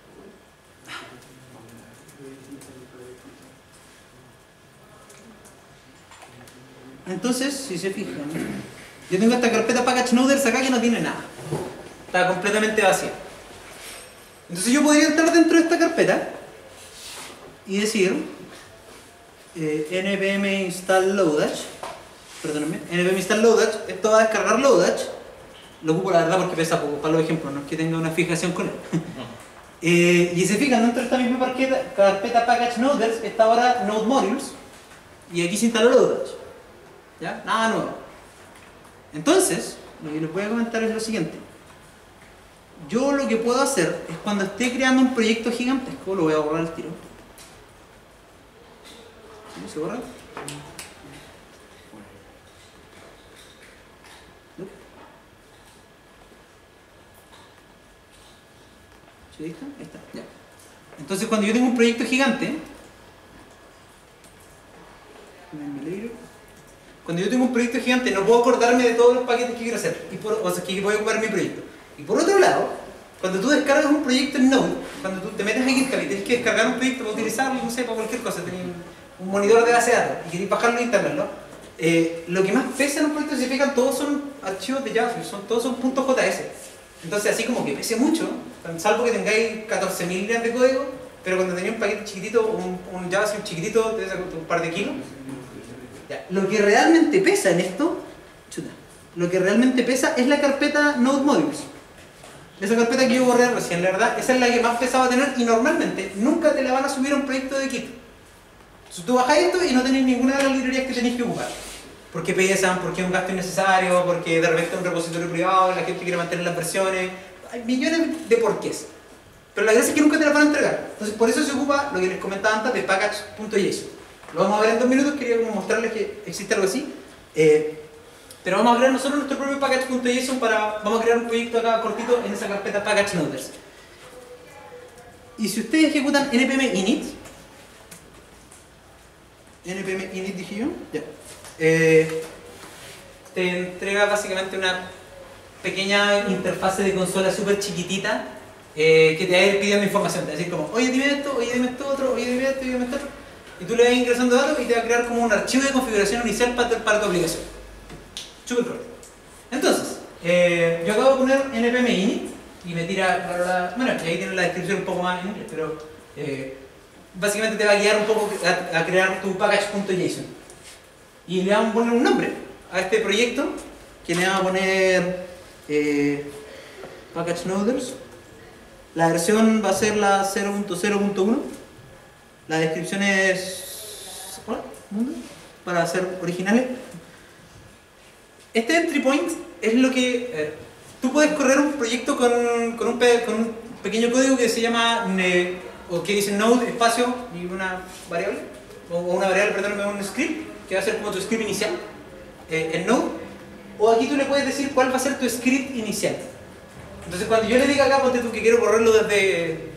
Entonces, si se fijan, yo tengo esta carpeta package noders acá que no tiene nada. Está completamente vacía. Entonces yo podría entrar dentro de esta carpeta y decir eh, npm install lodash, perdónenme, npm install lodash, esto va a descargar lodash. Lo ocupo la verdad porque pesa poco para los ejemplos, no es que tenga una fijación con él. eh, y se fijan, dentro de esta misma carpeta, carpeta package noders está ahora node modules y aquí se instaló lodash. ¿Ya? Nada nuevo. Entonces, lo que les voy a comentar es lo siguiente. Yo lo que puedo hacer es cuando esté creando un proyecto gigantesco, lo voy a borrar al tiro. ¿Sí? ¿Se borra? ¿No? ¿Sí? ¿Ahí está? Ahí está, ya. Entonces cuando yo tengo un proyecto gigante, cuando yo tengo un proyecto gigante no puedo acordarme de todos los paquetes que quiero hacer, y por, o sea, que voy a ocupar en mi proyecto. Y por otro lado, cuando tú descargas un proyecto en Node, cuando tú te metes a GitHub y tienes que descargar un proyecto para utilizarlo, no sé, para cualquier cosa, tenés un monitor de base de datos y querés bajarlo e instalarlo, eh, lo que más pesa en un proyecto, si se fijan, todos son archivos de JavaScript, son, todos son .js. Entonces así como que pese mucho, salvo que tengáis catorce mil líneas de código, pero cuando tenéis un paquete chiquitito, un, un JavaScript chiquitito, de un par de kilos, ya. Lo que realmente pesa en esto, chuta, lo que realmente pesa es la carpeta Node Modules. esa carpeta que yo borré recién, la verdad, esa es la que más pesaba tener y normalmente nunca te la van a subir a un proyecto de Git. Entonces tú bajas esto y no tenés ninguna de las librerías que tenéis que ocupar. Porque pesan, porque es un gasto innecesario, porque de repente es un repositorio privado, la gente quiere mantener las versiones. Hay millones de porqués. Pero la gracia es que nunca te las van a entregar. Entonces por eso se ocupa lo que les comentaba antes de package.json. Lo vamos a ver en dos minutos, quería como mostrarles que existe algo así. Eh, pero vamos a crear nosotros nuestro propio package.json para... Vamos a crear un proyecto acá cortito en esa carpeta package noders. Y si ustedes ejecutan npm init, npm init dije yo, ya. Eh, te entrega básicamente una pequeña interfase de consola súper chiquitita eh, que te va a ir pidiendo información, te va a decir como, oye dime esto, oye dime esto otro, oye dime esto, oye dime esto otro, y tú le vas ingresando datos y te va a crear como un archivo de configuración inicial para tu, para tu aplicación. Súper corto. Entonces, eh, yo acabo de poner npm init y me tira, bla, bla, bla, bueno, y ahí tiene la descripción un poco más en inglés, pero eh, básicamente te va a guiar un poco a, a crear tu package.json. Y le vamos a poner un nombre a este proyecto, que le vamos a poner eh, package noders. La versión va a ser la cero punto cero punto uno. La descripción es... ¿Hola? ¿Mundo? Para ser originales. Este entry point es lo que... Eh, tú puedes correr un proyecto con, con, un, pe, con un pequeño código que se llama... Ne, o que dice node, espacio y una variable. O una variable, perdón, un script, que va a ser como tu script inicial eh, en Node, o aquí tú le puedes decir cuál va a ser tu script inicial. Entonces cuando yo le diga acá, ponte tú que quiero correrlo desde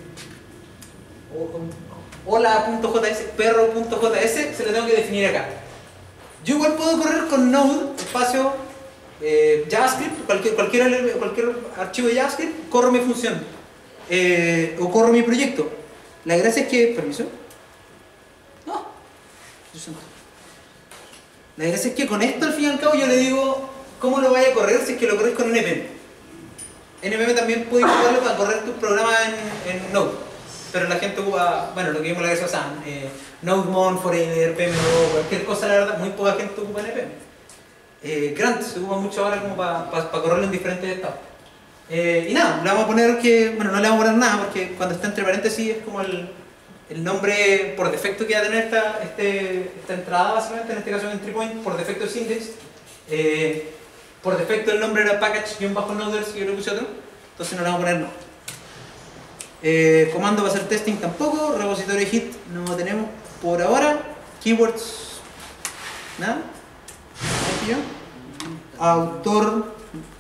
hola.js, perro.js, se lo tengo que definir acá. Yo igual puedo correr con Node, espacio, eh, JavaScript, cualquier, cualquier, cualquier archivo de JavaScript, corro mi función, eh, o corro mi proyecto. La gracia es que, permiso, no, yo siento. La gracia es que con esto al fin y al cabo yo le digo cómo lo vaya a correr si es que lo corres con npm. npm también puede ocuparlo para correr tus programas en, en Node, pero la gente ocupa, bueno, lo que vimos la vez pasada, eh, NodeMon, Forever, P M O, cualquier cosa, la verdad, muy poca gente ocupa npm. Eh, Grant se ocupa mucho ahora como para pa, pa correrlo en diferentes estados. Eh, y nada, le vamos a poner que, bueno, no le vamos a poner nada porque cuando está entre paréntesis es como el... el nombre por defecto que va a tener esta, este, esta entrada, básicamente, en este caso en entry point, por defecto es index. Eh, por defecto el nombre era package-noders y yo le puse otro, entonces no le vamos a poner no. Eh, comando va a ser testing tampoco, repositorio hit no tenemos por ahora, keywords, nada. Aquí yo. Autor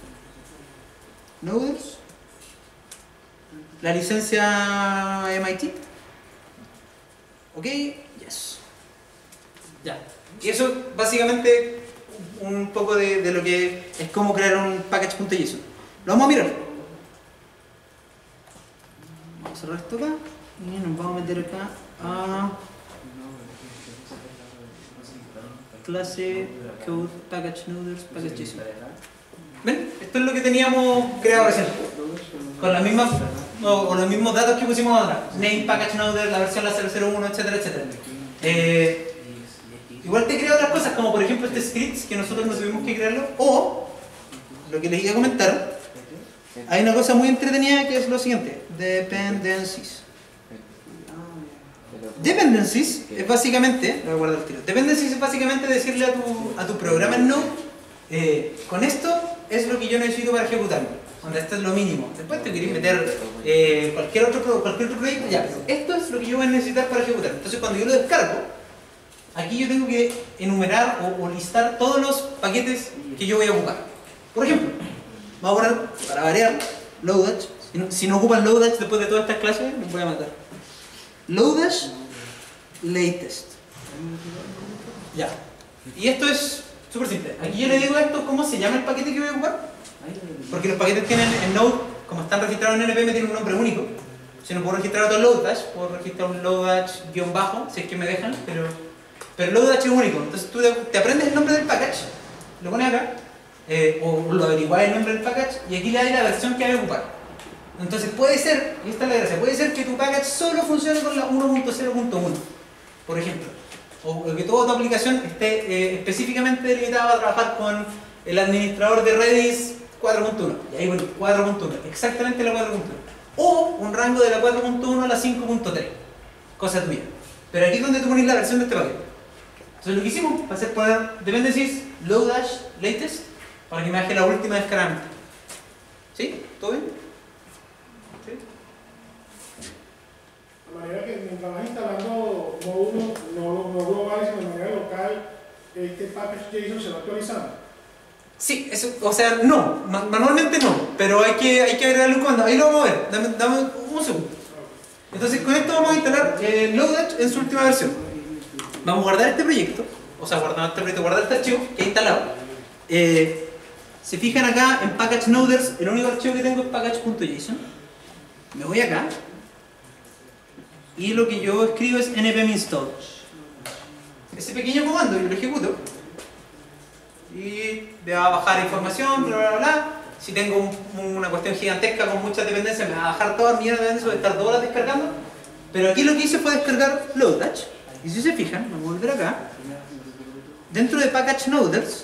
noders, la licencia M I T. Ok, yes. Ya. Y eso básicamente un poco de, de lo que es cómo crear un package.json. Lo vamos a mirar. Vamos a cerrar esto acá y nos vamos a meter acá a clase code package noders package.json. ¿Ven? Esto es lo que teníamos creado recién. Con las mismas o, o los mismos datos que pusimos ahora. Name, package noders, la versión la cero cero uno, etcétera, etcétera. Eh, igual te crea otras cosas, como por ejemplo este script que nosotros no tuvimos que crearlo. O, lo que les iba a comentar, hay una cosa muy entretenida que es lo siguiente: dependencies. Dependencies es básicamente, voy a guardar el tiro. Dependencies es básicamente decirle a tu, a tu programa en Node, eh, con esto es lo que yo necesito para ejecutarlo. Donde esto es lo mínimo. Después te queréis meter eh, cualquier, otro, cualquier otro proyecto, ya, pero esto es lo que yo voy a necesitar para ejecutar. Entonces cuando yo lo descargo, aquí yo tengo que enumerar o, o listar todos los paquetes que yo voy a ocupar. Por ejemplo, vamos a poner, para variar, Lodash. Si no, si no ocupan Lodash después de todas estas clases, los voy a matar. Lodash latest. Ya. Y esto es súper simple. Aquí yo le digo a esto cómo se llama el paquete que voy a ocupar. Porque los paquetes tienen en Node, como están registrados en npm, tienen un nombre único. Si no puedo registrar otro Lodash, puedo registrar un Lodash-bajo, si es que me dejan, pero, pero Lodash es único. Entonces tú te aprendes el nombre del package, lo pones acá, eh, o lo averiguas el nombre del package, y aquí le das la versión que hay que ocupar. Entonces puede ser, y esta es la gracia, puede ser que tu package solo funcione con la uno punto cero punto uno, por ejemplo. O que toda tu aplicación esté eh, específicamente delimitada a trabajar con el administrador de Redis cuatro punto uno. Y ahí bueno, cuatro punto uno, exactamente la cuatro punto uno. O un rango de la cuatro punto uno a la cinco punto tres. Cosa tuya. Pero aquí es donde tú pones la versión de este paquete. Entonces lo que hicimos va a ser poner dependencies Lodash latest para que me baje la última descargada. ¿Sí? ¿Todo bien? ¿Sí? De manera que mientras vas instalando módulos no, no globales, sino de manera local, este package JSON se va actualizando. Sí, eso, o sea, no, ma- manualmente no, pero hay que, hay que agregarle un comando. Ahí lo vamos a ver, dame, dame un segundo. Entonces con esto vamos a instalar eh, Lodash en su última versión. Vamos a guardar este proyecto, o sea, guardar este proyecto, guardar este archivo que he instalado. Eh, se fijan acá en package noders, el único archivo que tengo es package.json. Me voy acá y lo que yo escribo es npm install. Ese pequeño comando yo lo ejecuto y me va a bajar información, bla bla bla. Si tengo un, una cuestión gigantesca con muchas dependencias, me va a bajar todas mis dependencias, voy a estar dos horas descargando. Pero aquí lo que hice fue descargar Lodash. Y si se fijan, vamos a volver acá. Dentro de package noders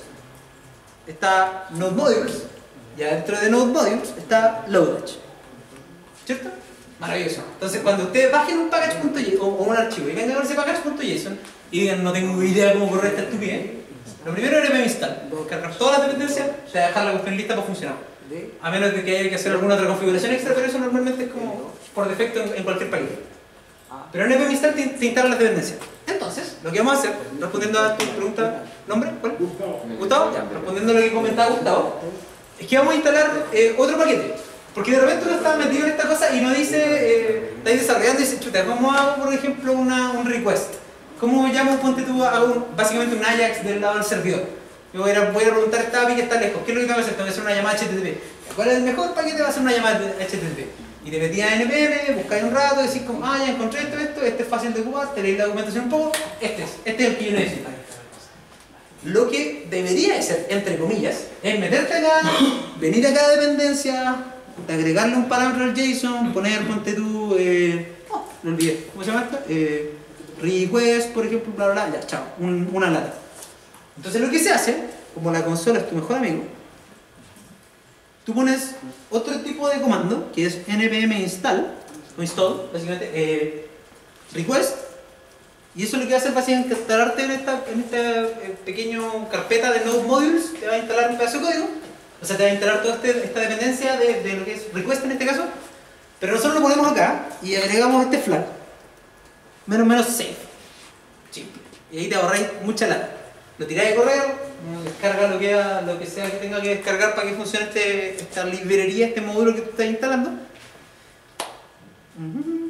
está node modules. Y dentro de node modules está Lodash. ¿Cierto? Maravilloso. Entonces cuando ustedes bajen un package.json o, o un archivo y vengan con ese package.json y digan no tengo idea cómo correr esta estupidez, lo primero es npm install. Descargar todas las dependencias, te va a dejar la cuestión lista para funcionar. A menos de que haya que hacer alguna otra configuración extra, pero eso normalmente es como por defecto en, en cualquier paquete. Pero en npm install te, te instala las dependencias. Entonces, lo que vamos a hacer, respondiendo a tu pregunta, ¿nombre? ¿Cuál? Gustavo. Gustavo, ya, respondiendo a lo que comentaba Gustavo, es que vamos a instalar eh, otro paquete. Porque de repente uno está metido en esta cosa y no dice, eh, está ahí desarrollando y dice, chuta, vamos a hacer, por ejemplo, una, un request. ¿Cómo llamo, ponte tú, a un, básicamente un Ajax del lado del servidor? Yo voy a, voy a preguntar a esta A P I que está lejos, ¿qué es lo que tengo que hacer? Tengo que hacer una llamada H T T P. ¿Cuál es el mejor paquete? Va a ser una llamada H T T P. Y te metías en npm, buscáis un rato, decís como, ah, ya encontré esto, esto, este es fácil de ocupar, te leí la documentación un poco, este es, este es el que yo necesito. Lo que debería de ser, entre comillas, es meterte acá, venir a cada dependencia, de agregarle un parámetro al JSON, poner, ponte tú, eh, oh, lo olvidé, ¿cómo se llama esto? Eh, request, por ejemplo, bla bla bla, ya, chao, un, una lata. Entonces lo que se hace, como la consola es tu mejor amigo, tú pones otro tipo de comando, que es npm install, o install, básicamente, eh, request, y eso lo que va a hacer básicamente es instalarte en esta, en esta eh, pequeño carpeta de node modules, te va a instalar un pedazo de código, o sea, te va a instalar toda este, esta dependencia de, de lo que es request en este caso, pero nosotros lo ponemos acá y agregamos este flag, menos menos safe, simple, y ahí te ahorráis mucha lata. Lo tiráis de correo, descarga lo que, lo que sea que tenga que descargar para que funcione este, esta librería, este módulo que tú estás instalando. Uh-huh.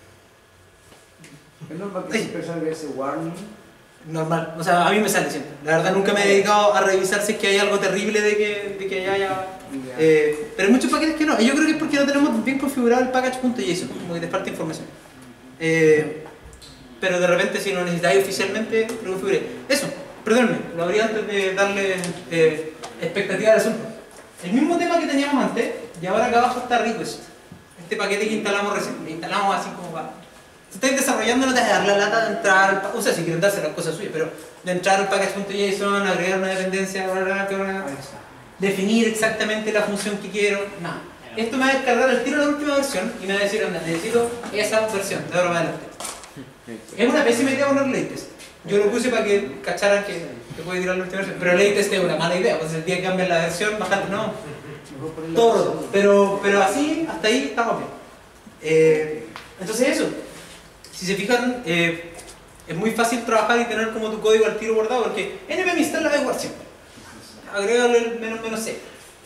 ¿Es normal que siempre salga ese warning? Normal, o sea, a mí me sale siempre. La verdad nunca me he dedicado a revisar si es que hay algo terrible de que, de que haya... Eh, pero hay muchos paquetes que no. Y yo creo que es porque no tenemos bien configurado el package.json, como que te falta información. Eh, pero de repente si lo necesitáis oficialmente, lo configuré. Eso. Perdónenme, lo abrí antes de darle eh, expectativa al asunto. El mismo tema que teníamos antes, y ahora acá abajo está request. Este paquete que instalamos recién. Lo instalamos así como va. Si estáis desarrollando, no te vas a dar la lata de entrar, o sea, si quieren darse las cosas suyas, pero de entrar al package.json, agregar una dependencia, bla, bla, bla, bla, definir exactamente la función que quiero, nada. Esto me va a descargar al tiro la última versión y me va a decir, anda, necesito esa versión, de ahora para adelante. Es una pésima idea poner latest. Yo lo puse para que cacharan que te puede tirar la última versión, pero latest es una mala idea, pues el día que cambian la versión, bajate, no. Todo, pero, pero así, hasta ahí estamos bien. Eh, entonces eso, si se fijan, eh, es muy fácil trabajar y tener como tu código al tiro guardado, porque npm install la va a igual siempre. Agregarle el menos menos c.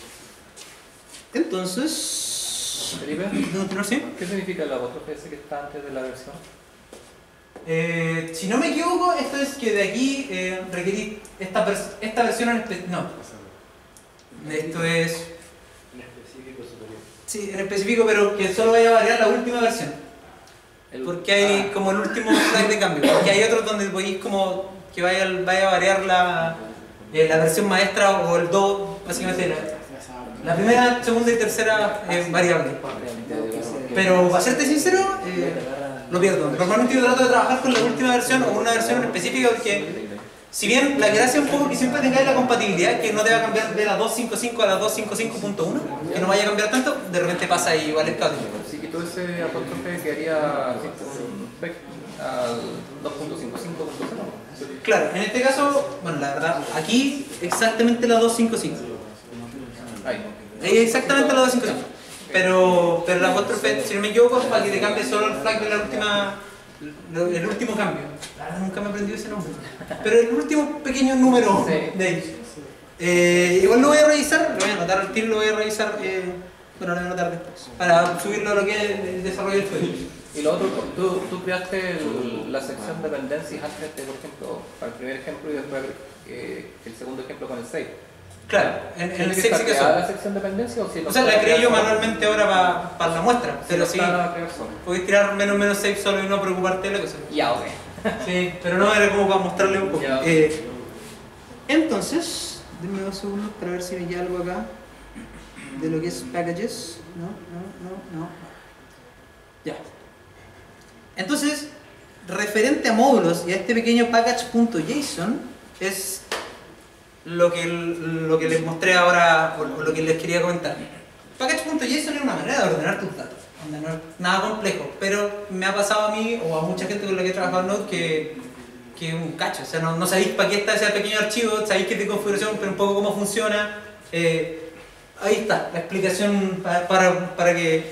Entonces, Felipe, ¿de continuar, sí? ¿qué significa el apóstrofe ese que está antes de la versión? Eh, si no me equivoco, esto es que de aquí eh, requerí esta, vers esta versión en específico. No. Esto es. En específico superior. Sí, en específico, pero que solo vaya a variar la última versión. El- Porque hay ah, como el último flag de cambio. Porque hay otros donde podéis como que vaya, vaya a variar la, eh, la versión maestra o el do, básicamente la, la primera, segunda y tercera eh, variable. Pero para serte sincero, eh, lo pierdo. Normalmente yo trato de trabajar con la última versión o una versión específica porque Si bien la gracia es un poco que siempre tengáis la compatibilidad, que no te va a cambiar de la doscientos cincuenta y cinco a la doscientos cincuenta y cinco punto uno, que no vaya a cambiar tanto, de repente pasa ahí igual es caótico. Si quitó ese apóstrofe quedaría un spec al dos punto cincuenta y cinco punto cero. Claro, en este caso, bueno, la verdad, aquí exactamente la doscientos cincuenta y cinco. Ahí. Ahí exactamente la doscientos cincuenta y cinco. Pero, pero la apóstrofe, si no me equivoco, es para que te cambie solo el flag de la última, el último cambio. La verdad, nunca me aprendí ese nombre. Pero el último pequeño número de ahí. Eh, igual lo voy a revisar, lo voy a anotar al tiro, lo voy a revisar, eh, bueno, lo voy a anotar después, para subirlo a lo que es el desarrollo del código. Y lo otro, tú, tú creaste el- la sección dependencias antes de, por ejemplo, para el primer ejemplo y después eh, el segundo ejemplo con el save. Claro, en, en el ¿Tiene que seis estar sí que creada son. la sección dependencia o si O sea, la creé yo manualmente ahora para pa la muestra, pero sí, sí. podéis tirar menos menos save solo y no preocuparte de la cosa. Ya, ok. Sí, pero no, era como para mostrarle un poco. Ya. Eh, entonces, denme dos segundos para ver si me queda algo acá de lo que es packages. No, no, no, no. Ya. Entonces, referente a módulos y a este pequeño package.json es lo que, lo que les mostré ahora, o lo que les quería comentar. Package.json es una manera de ordenar tus datos. No es nada complejo, pero me ha pasado a mí o a mucha gente con la que he trabajado en Node que, que es un cacho. O sea, no, no sabéis para qué está ese pequeño archivo, sabéis que es de configuración, pero un poco cómo funciona. Eh, ahí está, la explicación para, para, para que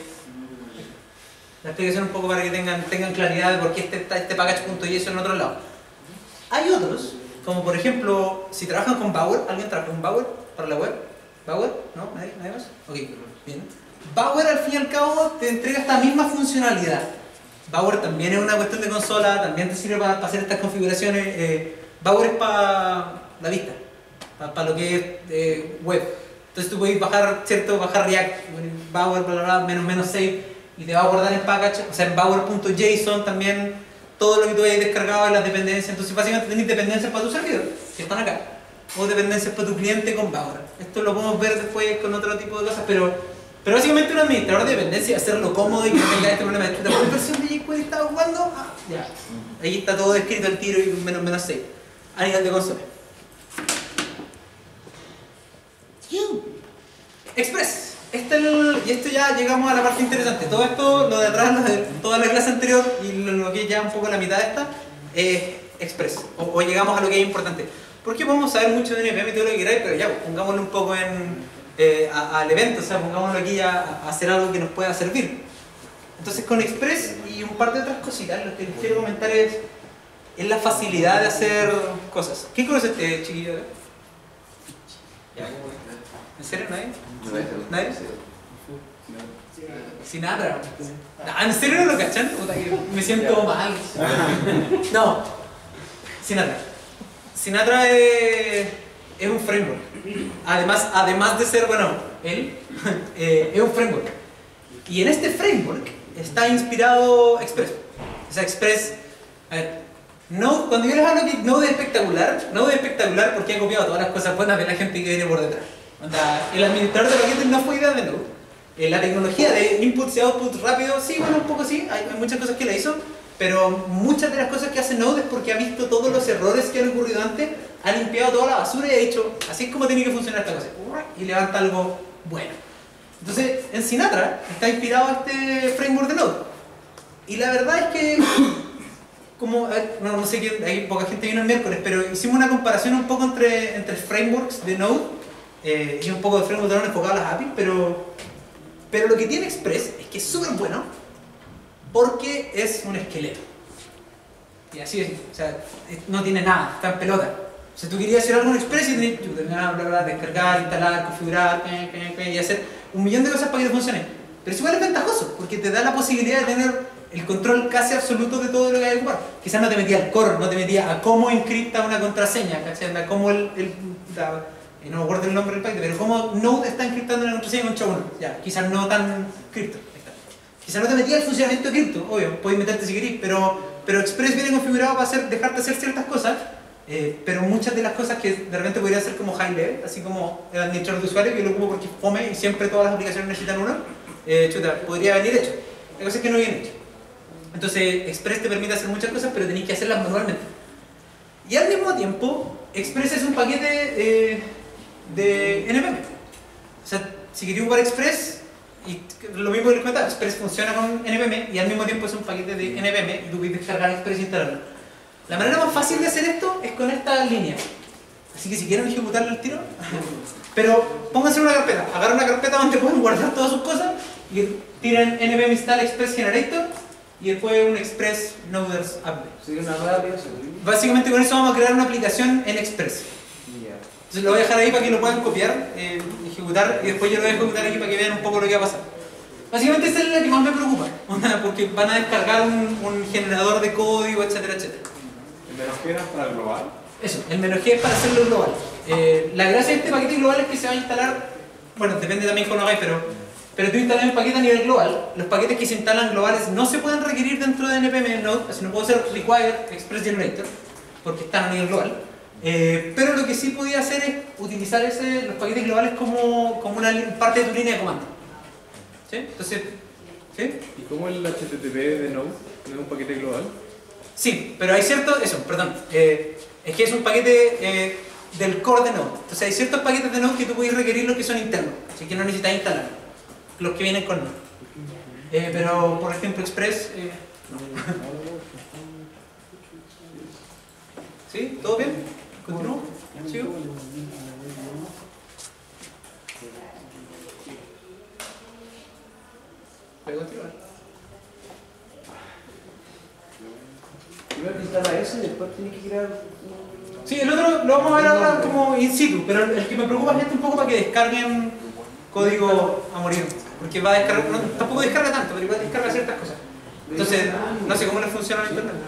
la explicación un poco para que tengan, tengan claridad de por qué este, está este package.json en otro lado. Hay otros, como por ejemplo, si trabajan con Bower, ¿alguien trabaja con Bower para la web? ¿Bower? ¿No? ¿Nadie? ¿Nadie más? Ok, bien. Bower al fin y al cabo te entrega esta misma funcionalidad. Bower también es una cuestión de consola, también te sirve para, para hacer estas configuraciones. Eh, Bower es para la vista, para, para lo que es eh, web. Entonces tú puedes bajar, ¿cierto? Bajar React, Bower, bla, bla, bla, menos, menos save, y te va a guardar en package, o sea, en Bower.json también todo lo que tú hayas descargado en las dependencias. Entonces básicamente tenés dependencias para tu servidor, que están acá, o dependencias para tu cliente con Bower. Esto lo podemos ver después con otro tipo de cosas, pero Pero básicamente un administrador de dependencia, hacerlo cómodo y que no tenga este problema de escrita. ¿Cuál versión de jQuery estaba jugando? Ah, ya. Ahí está todo escrito al tiro y menos menos seis. A nivel de consola. Express. Este el, y esto ya llegamos a la parte interesante. Todo esto, lo de atrás, lo de toda la clase anterior y lo, lo que ya un poco la mitad de esta, es Express. O, o llegamos a lo que es importante. Porque podemos saber mucho de N P M y todo lo que queráis, pero ya, pues, pongámoslo un poco en... Eh, a, al evento, o sea, pongámoslo aquí a, a hacer algo que nos pueda servir. Entonces con Express y un par de otras cositas, lo que les quiero comentar es, es la facilidad de hacer cosas. ¿Quién conoce este chiquillo? ¿En serio? ¿Nadie? ¿Nadie? Sinatra. Ah, ¿en serio no lo cachan? Puta, que me siento mal. No. Sinatra. Sinatra es... es un framework. Además, además de ser, bueno, él, eh, es un framework. Y en este framework está inspirado Express. O sea, Express, a ver, Node, cuando yo les hablo que Node es espectacular, Node es espectacular porque ha copiado todas las cosas buenas de la gente que viene por detrás. O sea, el administrador de paquetes no fue idea de Node. Eh, la tecnología de inputs y outputs rápido, sí, bueno, un poco sí, hay, hay muchas cosas que la hizo, pero muchas de las cosas que hace Node es porque ha visto todos los errores que han ocurrido antes, ha limpiado toda la basura y ha dicho, así es como tiene que funcionar esta cosa, y levanta algo bueno. Entonces, en Sinatra está inspirado este framework de Node. Y la verdad es que, como, no, no sé quién, hay poca gente vino el miércoles, pero hicimos una comparación un poco entre, entre frameworks de Node eh, y un poco de framework de Node enfocado a las A P Is, pero, pero lo que tiene Express es que es súper bueno porque es un esqueleto. Y así es, o sea, no tiene nada, está en pelota. O sea, tú querías hacer algo en Express y tenías que bla, bla, bla, descargar, instalar, configurar, pe, pe, pe, y hacer un millón de cosas para que te funcione. Pero es igual es ventajoso, porque te da la posibilidad de tener el control casi absoluto de todo lo que hay que ocupar. Quizás no te metía al core, no te metía a cómo encripta una contraseña, ¿cachai? A cómo el, el la, no me acuerdo el nombre del paquete, pero cómo Node está encriptando una contraseña con uno. Ya, quizás no tan cripto. Quizás no te metía el funcionamiento de cripto, obvio, podéis meterte si queréis, pero, pero Express viene configurado para hacer, dejarte hacer ciertas cosas. Eh, pero muchas de las cosas que de repente podrían ser como high level, así como el administrador de usuario, que yo lo ocupo porque fome y siempre todas las aplicaciones necesitan uno, eh, chuta, podría venir hecho. La cosa es que no viene hecho. Entonces, Express te permite hacer muchas cosas, pero tenéis que hacerlas manualmente. Y al mismo tiempo, Express es un paquete eh, de N P M. O sea, si queréis ocupar Express, y lo mismo que les comentaba, Express funciona con N P M y al mismo tiempo es un paquete de N P M y tú puedes descargar Express e instalarlo. La manera más fácil de hacer esto es con esta línea. Así que si quieren ejecutarlo al tiro, pero pónganse en una carpeta, agarren una carpeta donde pueden guardar todas sus cosas y tiren npm install express generator y después un express noders app. Sería una nueva aplicación. Básicamente con eso vamos a crear una aplicación en Express. Entonces lo voy a dejar ahí para que lo puedan copiar, eh, ejecutar y después yo lo voy a ejecutar aquí para que vean un poco lo que va a pasar. Básicamente esa es la que más me preocupa, porque van a descargar un, un generador de código, etcétera, etcétera. ¿El menos G era para global? Eso, el menos G es para hacerlo global. Eh, la gracia de este paquete global es que se va a instalar, bueno, depende también cómo lo hagáis, pero, pero tú instalas un paquete a nivel global. Los paquetes que se instalan globales no se pueden requerir dentro de npm node, así no puedo hacer require express generator, porque están a nivel global. Eh, pero lo que sí podía hacer es utilizar ese, los paquetes globales como, como una parte de tu línea de comando. ¿Sí? Entonces, ¿sí? ¿Y cómo el H T T P de Node no es un paquete global? Sí, pero hay ciertos, eso, perdón, eh, es que es un paquete eh, del core de Node. Entonces hay ciertos paquetes de Node que tú puedes requerir los que son internos, así que no necesitas instalar los que vienen con Node. Eh, pero, por ejemplo, Express, eh, no. ¿Sí? ¿Todo bien? ¿Continúo? ¿Sigo? ¿Voy a continuar? Primero que instala eso y después tiene que crear. Sí, el otro lo vamos a ver ahora como in situ, pero el que me preocupa es este un poco para que descarguen código a morir. Porque va a descargar, no, tampoco descarga tanto, pero igual descarga ciertas cosas. Entonces, no sé cómo les funciona el internet.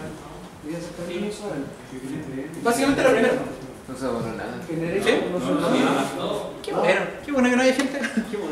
Básicamente lo primero. No se borra nada. ¿Sí? Qué bueno, qué bueno que no haya gente.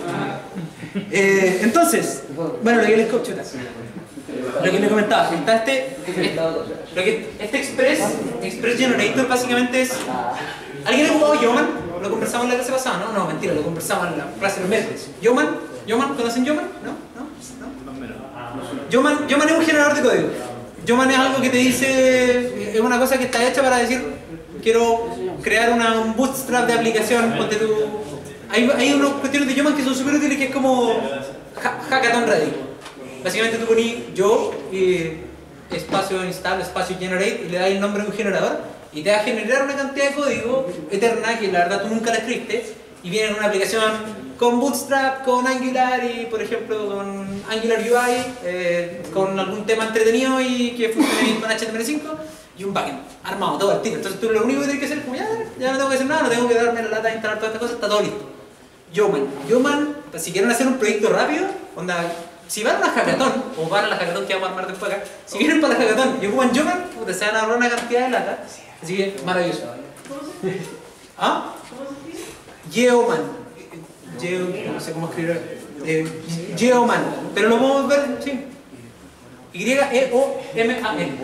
eh, entonces, bueno, lo que les chuta. Lo que me comentaba, está este, lo que, este Express, Express Generator básicamente es... ¿Alguien ha jugado Yeoman? Lo conversamos en la clase pasada, ¿no? No, mentira, lo conversamos en la clase del miércoles. ¿Yeoman? ¿Yeoman? ¿Conocen Yeoman? ¿No? ¿No? ¿No? Yeoman, Yeoman es un generador de código. Yeoman es algo que te dice, es una cosa que está hecha para decir, quiero crear una, un bootstrap de aplicación, ponte tú... Hay, hay unas cuestiones de Yeoman que son súper útiles que es como ha, Hackathon Ready. Básicamente tú pones yo, eh, espacio install, espacio generate y le das el nombre de un generador y te va a generar una cantidad de código eterna que la verdad tú nunca la escribiste y viene en una aplicación con Bootstrap, con Angular y por ejemplo con Angular U I, eh, con algún tema entretenido y que funcione bien con H T M L cinco y un backend armado, todo al tiro. Entonces tú lo único que tienes que hacer es como ya, ya no tengo que hacer nada, no tengo que darme la lata de instalar todas estas cosas, está todo listo. Yeoman, Yeoman, si quieren hacer un proyecto rápido, onda, si van a una hackathon, o van a la hackathon que vamos a armar después acá, si vienen para la hackathon y ocupan Yeoman, se van a ahorrar una cantidad de lata, así que maravilloso. ¿Ah? Yeoman. Geo, no sé cómo escribir. Eh, Yeoman, pero lo podemos ver, sí. Y E O M A N.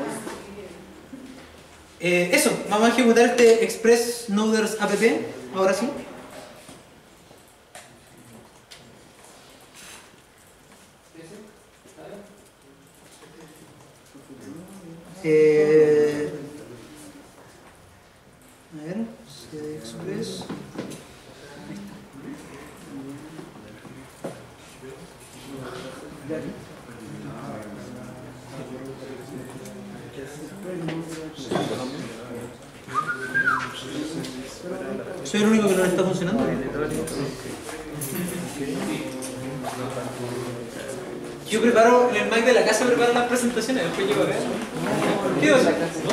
Eh, eso, vamos a ejecutar este Express Noders app, ahora sí. Eh, a ver, C D Express. ¿Soy el único que no le está funcionando? Yo preparo, en el mic de la casa preparo las presentaciones, después llego acá. ¿Qué cosa?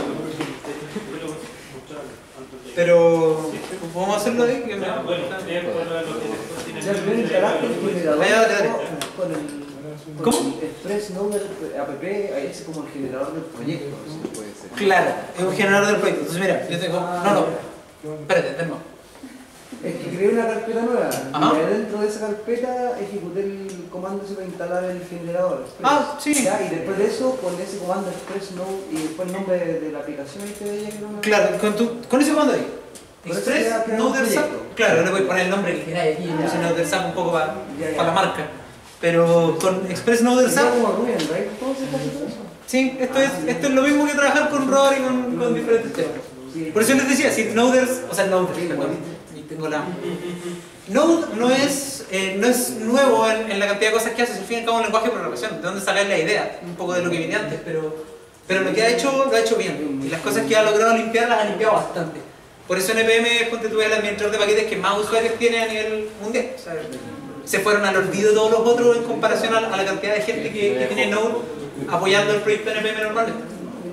Pero vamos a hacerlo ahí. Que me... Ya primero instalaste el generador con el... ¿Cómo? Express Node app, es como el generador del proyecto. Puede ser. Claro, es un generador del proyecto. Entonces mira, yo tengo... No, no, espérate, de nuevo. Es que creé una carpeta nueva. Ajá. Y dentro de esa carpeta ejecuté el comando ese para instalar el generador Express. Ah, sí. Ya, y después de eso, con ese comando Express Node y después el nombre de, de la aplicación este de ella que no me... Claro, con, tu, con ese comando ahí. Con ese Express queda- queda un Noders App. proyecto. Claro, le voy a poner el nombre que queráis aquí. Yo puse Noders App un poco para Ya, ya. la marca. Pero con Express Noders Sería App. como Ruby on Rails, todo ese caso, todo eso. Sí, esto es, esto es lo mismo que trabajar con R O R y con, con diferentes temas. Por eso les decía, si Noders, o sea, Noders, perdón, y tengo la... Node no es, eh, no es nuevo en, en la cantidad de cosas que hace, al fin y al cabo un lenguaje de programación, de dónde sacar la idea, un poco de lo que viene antes, pero, pero lo que ha hecho, lo ha hecho bien, y las cosas que ha logrado limpiar las ha limpiado bastante. Por eso N P M, ponte tú, el administrador de paquetes que más usuarios tiene a nivel mundial. O sea, se fueron al olvido todos los otros en comparación a la, a la cantidad de gente que, que tiene Node apoyando el proyecto N P M normalmente.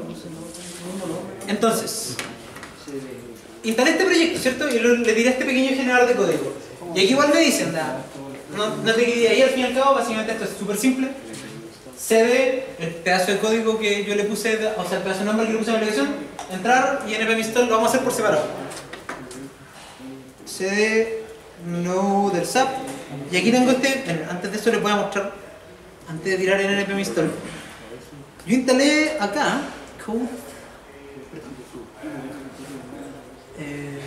Entonces, instalé este proyecto, ¿cierto? Y le tiré este pequeño generador de código. Y aquí igual me dicen, no, no te quedé ahí al fin y al cabo, básicamente esto es súper simple. Cd, el pedazo de código que yo le puse, o sea, el pedazo de nombre que le puse en la aplicación, entrar y npm install lo vamos a hacer por separado. Cd, Noders app, y aquí tengo este, antes de eso les voy a mostrar, antes de tirar en npm install. Yo instalé acá, code, eh,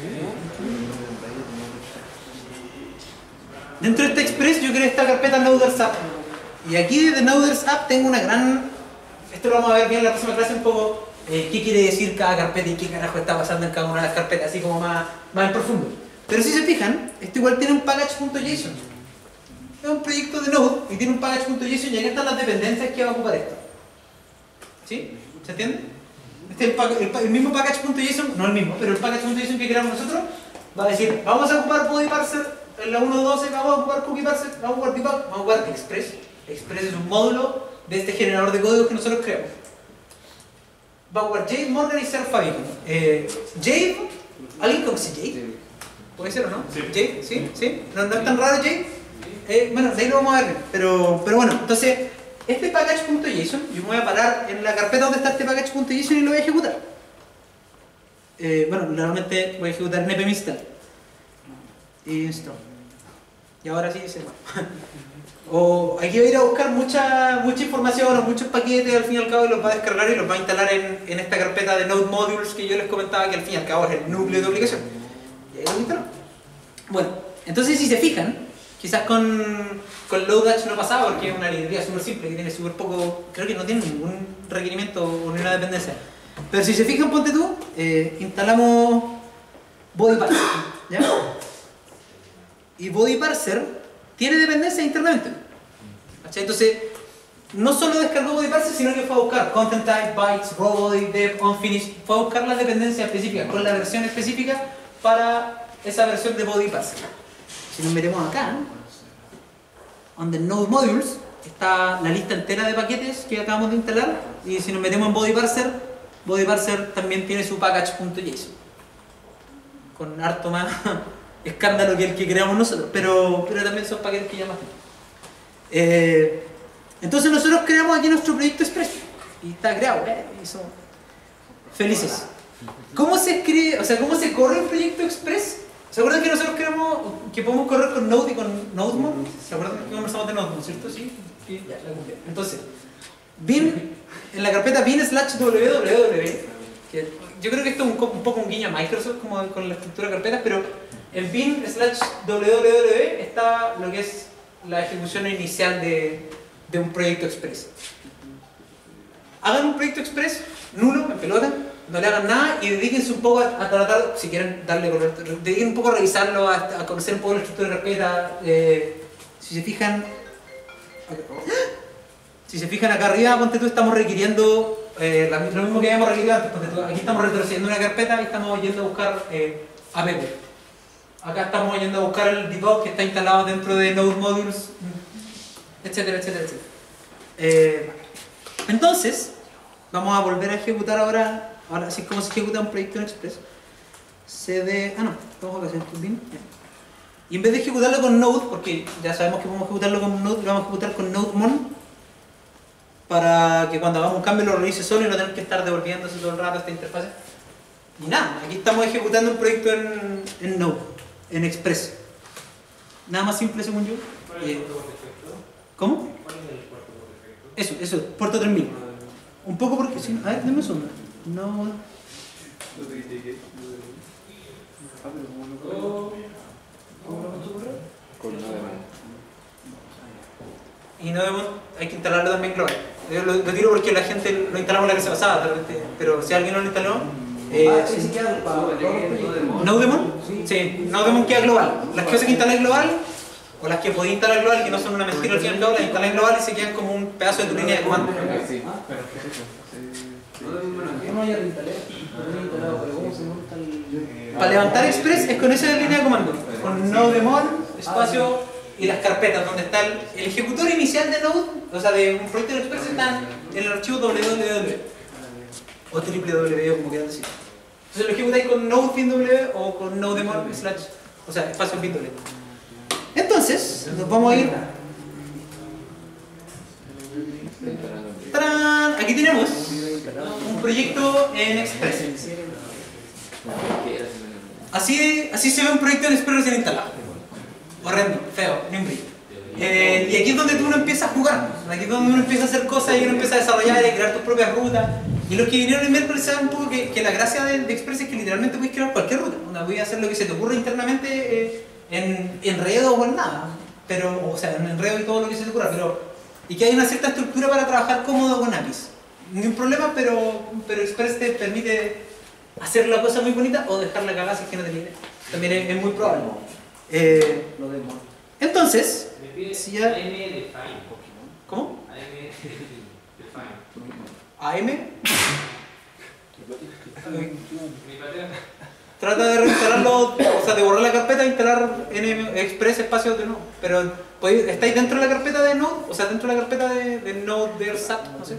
dentro de este express yo creé esta carpeta Noders app. Y aquí desde Noders app tengo una gran... Esto lo vamos a ver bien en la próxima clase un poco, eh, qué quiere decir cada carpeta y qué carajo está pasando en cada una de las carpetas, así como más, más en profundo. Pero si se fijan, esto igual tiene un package.json. Es un proyecto de Node y tiene un package.json y aquí están las dependencias que va a ocupar esto. ¿Sí? ¿Se entiende? Este es el, el, el mismo package.json, no el mismo, pero el package.json que creamos nosotros va a decir, vamos a ocupar body parser en la uno punto doce, vamos a ocupar cookie parser, vamos a ocupar debug, vamos a ocupar express. Express es un módulo de este generador de código que nosotros creamos. Va a ocupar Jade, Morgan y Serge Fabico. Eh, Jade, ¿alguien conoce Jade? ¿Puede ser o no? Sí. Jade, ¿sí? ¿Sí? ¿No, no es tan raro Jade? Eh, bueno, de ahí lo vamos a ver. Pero, pero bueno, entonces, este package.json, yo me voy a parar en la carpeta donde está este package.json y lo voy a ejecutar. Eh, bueno, normalmente voy a ejecutar npm install. Y install. Y ahora sí se va. O aquí voy a ir a buscar mucha, mucha información o muchos paquetes al fin y al cabo y los va a descargar y los va a instalar en, en esta carpeta de Node Modules que yo les comentaba que al fin y al cabo es el núcleo de aplicación. Y ahí lo instaló. Bueno, entonces si se fijan, quizás con, con Lodash no pasaba porque es una librería súper simple que tiene súper poco, creo que no tiene ningún requerimiento o ni una dependencia. Pero si se fijan, ponte tú, eh, instalamos Body Parser, ¿ya? Y Body Parser tiene dependencias internamente. Entonces, no solo descargó Body Parser, sino que fue a buscar Content Type, Bytes, Raw Body, Dev, Unfinished. Fue a buscar las dependencias específicas, con la versión específica para esa versión de Body Parser. Si nos metemos acá, donde Node Modules, está la lista entera de paquetes que acabamos de instalar. Y si nos metemos en Body Parser, Body Parser también tiene su package.json. Con harto más escándalo que el que creamos nosotros, pero, pero también son paquetes que ya más tenemos. Eh, entonces nosotros creamos aquí nuestro proyecto Express y está creado, eh, y somos felices. ¿Cómo se escribe, o sea, cómo se corre un proyecto Express? ¿Se acuerdan que nosotros creamos que podemos correr con Node y con NodeMon? ¿Se acuerdan que conversamos de NodeMon, cierto? Sí, sí, ya, la cumplí. Entonces, bin, en la carpeta bin slash www, que yo creo que esto es un, un poco un guiño a Microsoft como con la estructura de carpetas, pero en bin slash www está lo que es la ejecución inicial de, de un proyecto Express. Hagan un proyecto Express nulo, en pelota, no le hagan nada y dedíquense un poco a, a tratar, si quieren darle color, dediquen un poco a revisarlo, a, a conocer un poco la estructura de carpeta. Eh, si se fijan, si se fijan acá arriba, ponte tú, estamos requiriendo eh, lo mismo que habíamos requerido antes, ponte tú, aquí estamos retrocediendo una carpeta y estamos yendo a buscar eh, app. Acá estamos yendo a buscar el debug que está instalado dentro de Node Modules, etcétera, etcétera, etcétera. Eh, entonces, vamos a volver a ejecutar ahora, ahora así como se ejecuta un proyecto en Express. Cd, ah no, vamos a hacer esto bien. Y en vez de ejecutarlo con Node, porque ya sabemos que vamos a ejecutarlo con Node, lo vamos a ejecutar con NodeMon, para que cuando hagamos un cambio lo realice solo y no tener que estar devolviéndose todo el rato esta interfaz. Y nada, aquí estamos ejecutando un proyecto en, en Node, en Express. Nada más simple según yo. Eh, ¿Cómo? Eso, eso, puerto tres mil. Un poco porque, si, a ver, dame un segundo. No. Y no debemos, hay que instalarlo también global. Yo lo, lo tiro porque la gente lo instalamos la clase pasada, pero si alguien no lo instaló, Eh, Ah, sí, sí, queda para todos los proyectos. Nodemon, sí, Nodemon queda global. Las cosas que instalas global, o las que podéis instalar global, que no son una mentira al fin y al cabo, las instalas global y se quedan como un pedazo de tu línea de comando. Sí. Yo no ya lo instalé, no lo he instalado, pero ¿cómo se monta el...? Para levantar Express es con esa línea de comando, con Nodemon, espacio y las carpetas, donde está el, el ejecutor inicial de Node, o sea, de un proyecto de Express, está en el archivo www o www, como quieran decir. Entonces lo ejecutáis con node.w o con nodemon slash, o sea, espacio en bit.w. Entonces, nos vamos a ir. ¡Tarán! Aquí tenemos un proyecto en Express. Así, así se ve un proyecto en Express recién instalado. Horrendo, feo, ni un brillo. Eh, y aquí es donde tú uno empieza a jugar. Aquí es donde uno empieza a hacer cosas y uno empieza a desarrollar y a crear tus propias rutas. Y los que vinieron el miércoles saben un poco que, que la gracia de, de Express es que literalmente puedes crear cualquier ruta. Una, puedes hacer lo que se te ocurra internamente eh, en enredo o en nada. Pero, o sea, en enredo y todo lo que se te ocurra. Pero, y que hay una cierta estructura para trabajar cómodo con A P Is. Ni un problema, pero, pero Express te permite hacer la cosa muy bonita o dejarla cagada si es que no te viene. También es, es muy probable. Eh, Lo demo. entonces, Me pide si ya... A M define. ¿Cómo? A M define. ¿A M? Mi patrón. Trata de reinstalarlo, o sea, de borrar la carpeta e instalar N M Express espacio de Node. Pero podéis- estáis dentro de la carpeta de Node, o sea, dentro de la carpeta de, de Node de S A T, no sé.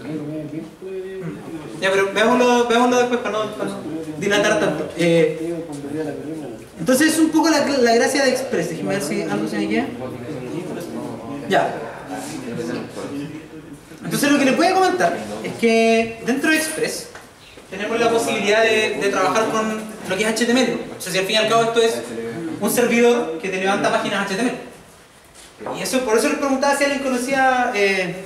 Ya, pero veámoslo, veámoslo después para no, para no dilatar tanto. Eh, entonces es un poco la, la gracia de Express. Déjenme ver si algo se me queda. Ya. Entonces lo que les voy a comentar es que dentro de Express tenemos la posibilidad de, de trabajar con lo que es H T M L. O sea, si al fin y al cabo esto es un servidor que te levanta páginas H T M L. Y eso, por eso les preguntaba si alguien conocía eh,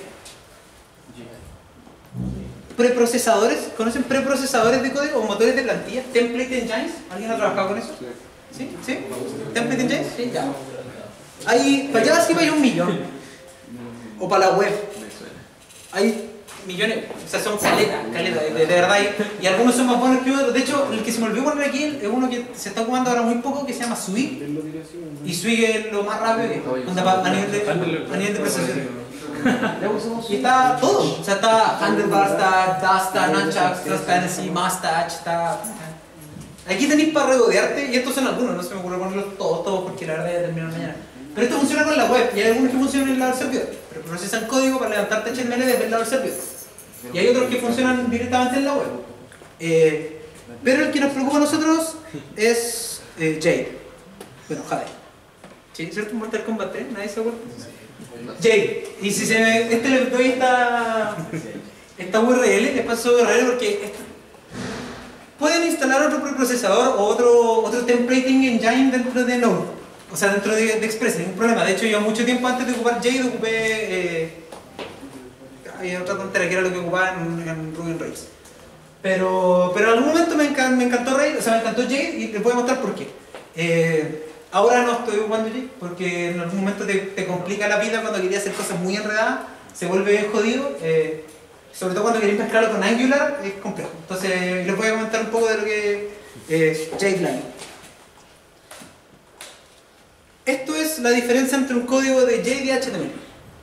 preprocesadores. ¿Conocen preprocesadores de código o motores de plantilla? Template engines. ¿Alguien ha trabajado con eso? ¿Sí? ¿Sí? ¿Template engines? Sí, ya. Hay, para JavaScript hay un millón. O para la web. Hay millones, o sea, son caletas, caletas, de, de verdad. Y, y algunos son más buenos que otros. De hecho, el que se me olvidó poner aquí es uno que se está ocupando ahora muy poco, que se llama Swig. Y Swig es lo más rápido que anda pa- a nivel de, a nivel de prestación. Y está todo, o sea, está Handlebar, está Dasta, Nunchucks, Transparency, Mustache, está... Aquí tenéis para regodearte, y estos son algunos, no se me ocurre ponerlos todos, todos, porque la verdad ya terminaron mañana. Pero esto funciona con la web, y hay algunos que funcionan en el lado del servidor, pero procesan código para levantarte H T M L desde el lado del servidor. Y hay otros que funcionan directamente en la web. Eh, pero el que nos preocupa a nosotros es eh, Jade. Bueno, Jade. ¿Sí? ¿Cierto? Mortal Kombat tres, ¿nadie se acuerda? Jade. Y si se me... Este le doy esta... esta U R L, les paso U R L porque... Esta, pueden instalar otro preprocesador o otro, otro templating engine dentro de Node. O sea, dentro de, de Express, ningún problema. De hecho, yo mucho tiempo antes de ocupar Jade ocupé... Eh, había otra tontera que era lo que ocupaba en, en Ruby on Rails. Pero, pero en algún momento me, encan, me encantó Rails, o sea, me encantó Jade y les voy a mostrar por qué. Eh, ahora no estoy ocupando Jade porque en algún momento te, te complica la vida cuando querías hacer cosas muy enredadas, se vuelve bien jodido. Eh, sobre todo cuando queréis mezclarlo con Angular, es complejo. Entonces, les voy a comentar un poco de lo que es Jade Line. Esto es la diferencia entre un código de Jade y H T M L.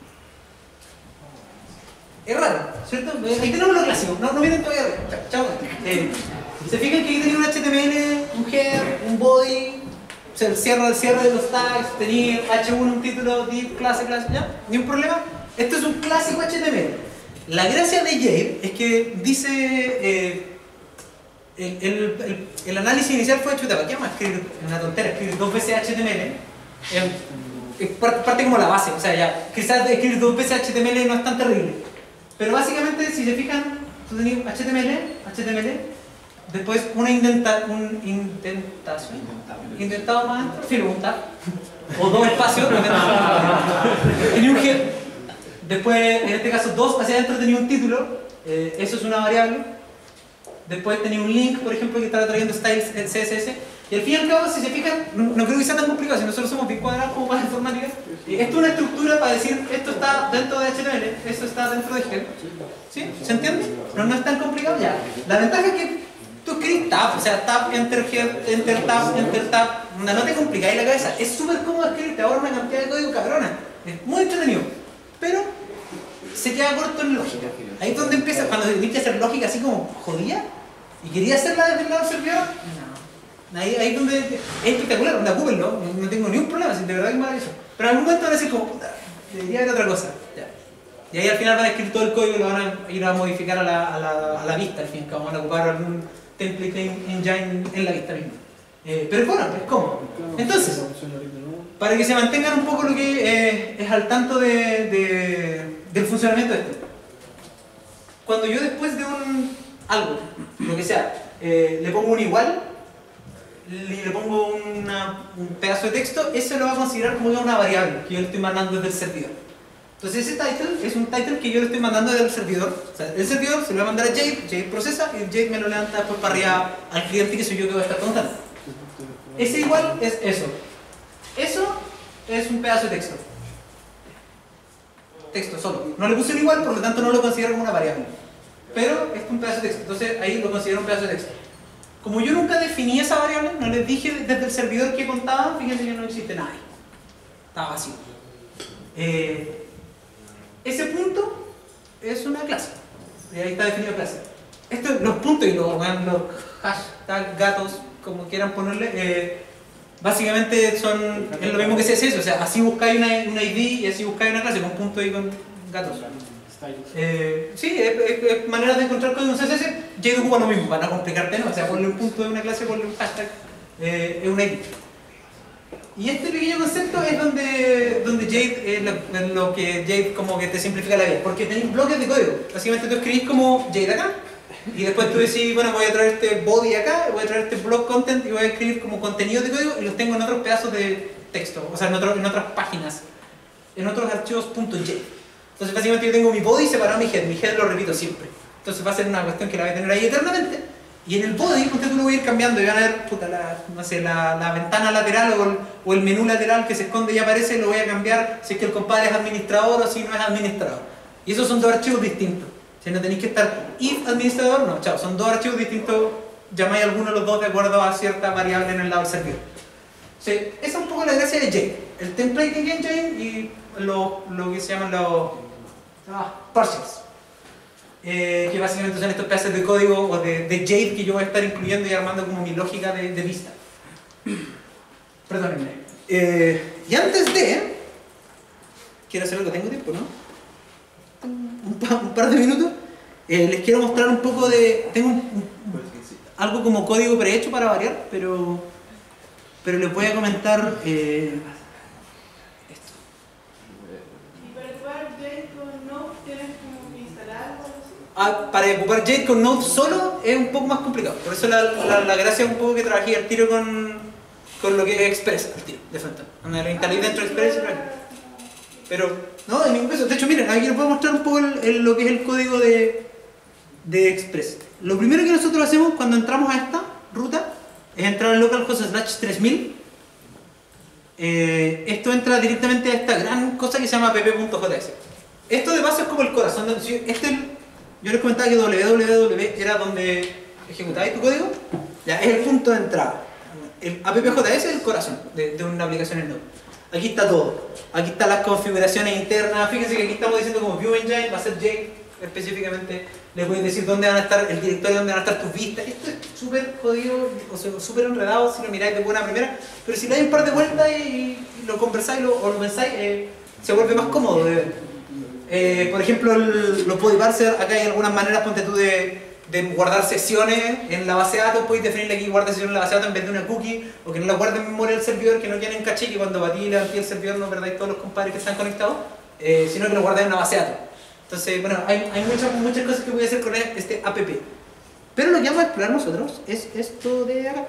Es raro, ¿cierto? Ahí tenemos lo clásico, no, no vienen todavía. Chao, chao. Eh, ¿Se fijan que aquí tenía un H T M L, un header, un body, o sea, el cierre, el cierre de los tags, tenía H uno, un título, div, clase, clase, ¿ya? Ni un problema. Esto es un clásico H T M L. La gracia de Jade es que dice... Eh, el, el, el, el análisis inicial fue, chuta, ¿para qué vamos a escribir una tontera? Escribir dos veces H T M L. Eh, es parte, parte como la base, o sea, ya, quizás escribir dos veces H T M L no es tan terrible. Pero básicamente, si se fijan, tú tenías H T M L, H T M L, después una indenta, un indentación, indentado más adentro, sí, un tab, o dos espacios, tenía un head, después, en este caso, dos hacia adentro tenía un título, eh, eso es una variable, después tenía un link, por ejemplo, que estaba trayendo styles C S S, y al fin y al cabo, si se fijan, no, no creo que sea tan complicado, si nosotros somos bien cuadrados como para la informática. Esto es una estructura para decir, esto está dentro de H T M L, esto está dentro de Gel. ¿Sí? ¿Se entiende? No, no es tan complicado ya. La ventaja es que tú escribes tab, o sea, tab, enter, head, enter, tab, enter, tab, no, no te complicáis la cabeza, es súper cómodo escribir, te ahorra una cantidad de código cabrona, es muy entretenido, pero se queda corto en lógica. Ahí es donde empieza, cuando tienes que hacer lógica así como jodida, y quería hacerla desde el lado del servidor, no. Ahí, ahí es donde es espectacular, donde ocúpenlo, no, no tengo ni un problema, si de verdad que es maravilloso. Pero en algún momento van a decir como, puta, debería haber otra cosa. Ya. Y ahí al final van a escribir todo el código y lo van a ir a modificar a la, a la, a la vista, al fin, que van a ocupar algún template engine en la vista misma. Eh, pero es bueno, es cómodo. Entonces, para que se mantengan un poco lo que eh, es al tanto de, de, del funcionamiento de esto. Cuando yo después de un algo, lo que sea, eh, le pongo un igual, le, le pongo una, un pedazo de texto, eso lo va a considerar como una variable que yo le estoy mandando desde el servidor. Entonces ese title es un title que yo le estoy mandando desde el servidor. O sea, el servidor se lo va a mandar a Jade, Jade procesa y Jade me lo levanta después para arriba al cliente que soy yo que voy a estar contando. Ese igual es eso. Eso es un pedazo de texto. Texto solo. No le puse un igual, por lo tanto no lo considero como una variable. Pero es un pedazo de texto, entonces ahí lo considero un pedazo de texto. Como yo nunca definí esa variable, no les dije desde el servidor que contaba, fíjense que no existe nada ahí. Está vacío. Eh, ese punto es una clase. Y ahí está definido clase. Esto, los puntos y los, los hashtags, gatos, como quieran ponerle, eh, básicamente son es lo mismo que C S S, o sea, así buscáis una, una I D y así buscáis una clase con puntos y con gatos. Eh, sí, es, es, es manera de encontrar código en C S S. Jade ocupa lo mismo, para no complicarte, ¿no? O sea, ponle un punto de una clase, ponle un hashtag, eh, es una I D. Y este pequeño concepto es donde, donde Jade es lo, es lo que Jade como que te simplifica la vida, porque tenéis bloques de código. Básicamente tú escribís como Jade acá, y después tú decís, bueno, voy a traer este body acá, voy a traer este block content y voy a escribir como contenido de código y los tengo en otros pedazos de texto, o sea, en, otro, en otras páginas, en otros archivos .jade. Entonces básicamente yo tengo mi body separado de mi head, mi head lo repito siempre. Entonces va a ser una cuestión que la voy a tener ahí eternamente. Y en el body, usted lo voy a ir cambiando y van a ver, puta, la, no sé, la, la ventana lateral o el, o el menú lateral que se esconde y aparece, lo voy a cambiar si es que el compadre es administrador o si no es administrador. Y esos son dos archivos distintos. Si no tenéis que estar if administrador, no, chao, son dos archivos distintos, llamáis alguno de los dos de acuerdo a cierta variable en el lado del servidor. Sí, esa es un poco la gracia de Jade, el templating engine y lo, lo que se llaman los ah, partials. Eh, que básicamente son estos pedazos de código o de, de Jade que yo voy a estar incluyendo y armando como mi lógica de, de vista. Perdónenme. Eh, y antes de... Quiero hacer algo, tengo tiempo, ¿no? Un, pa, un par de minutos. Eh, les quiero mostrar un poco de... Tengo un, un, algo como código prehecho para variar, pero, pero les voy a comentar... Eh, esto. ¿Y para ocupar Jade con Node tienes como que instalar algo así? Ah, para ocupar Jade con Node solo es un poco más complicado. Por eso la, la, la gracia es un poco que trabajé al tiro con, con lo que es Express, al tiro, de frente. Donde lo instalé dentro de Express. Pero, no, en ningún caso. De hecho, miren, aquí les voy a mostrar un poco el, el, lo que es el código de, de Express. Lo primero que nosotros hacemos cuando entramos a esta ruta es entrar en localhost slash tres mil. Eh, esto entra directamente a esta gran cosa que se llama pp.js. Esto de base es como el corazón. De, este, yo les comentaba que www era donde ejecutabais tu código. Ya, es el punto de entrada. El app.js es el corazón de, de una aplicación en Node. Aquí está todo. Aquí están las configuraciones internas. Fíjense que aquí estamos diciendo como View Engine va a ser Jade específicamente. Le puedes decir dónde van a estar el directorio, dónde van a estar tus vistas. Esto es súper jodido, o sea, súper enredado si lo miráis de buena primera. Pero si le dais un par de vueltas y, y lo conversáis lo, o lo pensáis, eh, se vuelve más cómodo de ver. Eh, por ejemplo, el, los body parser, acá hay algunas maneras, ponte tú, de, de guardar sesiones en la base de datos. Podéis definirle aquí guarda sesiones en la base de datos en vez de una cookie, o que no la guarde en memoria del servidor, que no quede en caché, que cuando batí y levanté el servidor no perdáis todos los compadres que están conectados, eh, sino que lo guardáis en una base de datos. Entonces, bueno, hay, hay muchas, muchas cosas que voy a hacer con este app. Pero lo que vamos a explorar nosotros es esto de acá.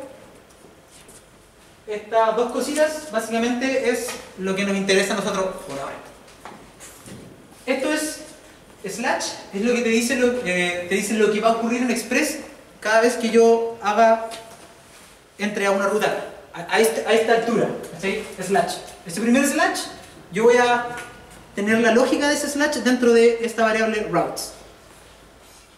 Estas dos cositas, básicamente, es lo que nos interesa a nosotros por ahora. Esto es slash, es lo que te dice lo, eh, te dice lo que va a ocurrir en Express cada vez que yo haga, entre a una ruta, a, a, este, a esta altura, ¿sí? Slash. Este primer slash, yo voy a tener la lógica de ese slash dentro de esta variable routes.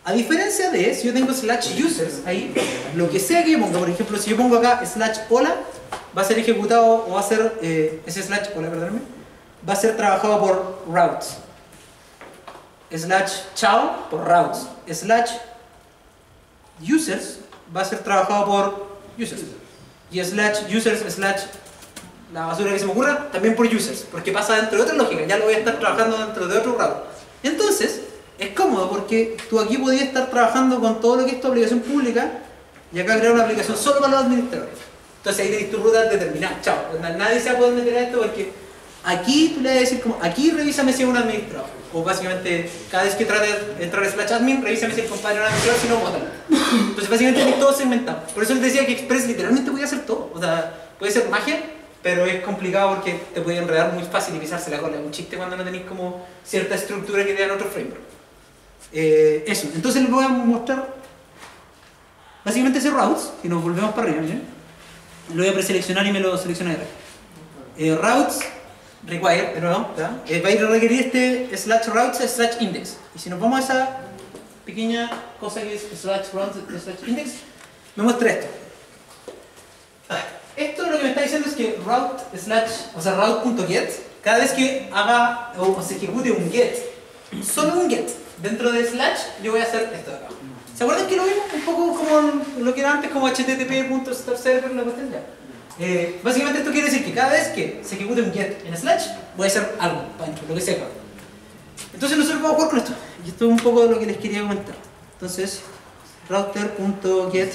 A diferencia de, si yo tengo slash users ahí, lo que sea que yo ponga, por ejemplo, si yo pongo acá slash hola, va a ser ejecutado o va a ser, eh, ese slash hola, perdóname, va a ser trabajado por routes. Slash chao por routes. Slash users va a ser trabajado por users. Y slash users slash la basura que se me ocurra también por users, porque pasa dentro de otra lógica, ya lo voy a estar trabajando dentro de otro route. Entonces, es cómodo porque tú aquí podías estar trabajando con todo lo que es tu aplicación pública y acá crear una aplicación solo para los administradores. Entonces ahí tenés tu ruta determinada, chao. Nadie se va a poder meter a esto porque aquí tú le vas a decir como, aquí revísame si es un administrador. O básicamente, cada vez que trate de entrar a slash admin, revísame si el compadre es un administrador, si no, bótalo. Entonces básicamente tenés todo segmentado. Por eso les decía que Express literalmente podía hacer todo. O sea, puede ser magia, pero es complicado porque te puede enredar muy fácil y pisarse la cola. Es un chiste cuando no tenéis como cierta estructura que te dan otro framework. Eh, eso, entonces les voy a mostrar básicamente ese routes, si nos volvemos para arriba, ¿sí? Lo voy a preseleccionar y me lo selecciona de eh, routes require, pero no, eh, va a ir a requerir este slash routes slash index. Y si nos vamos a esa pequeña cosa que es slash routes slash index, me muestra esto. Ah, esto lo que me está diciendo es que route slash, o sea route.get, cada vez que haga o se ejecute un get, solo un get dentro de slash, yo voy a hacer esto de acá. ¿Se acuerdan que lo vimos? Un poco como lo que era antes, como http.startserver, la cuestión ya. Eh, básicamente esto quiere decir que cada vez que se ejecute un get en slash, voy a hacer algo para dentro, lo que sea. Entonces nosotros vamos a jugar con esto. Y esto es un poco de lo que les quería comentar. Entonces, router.get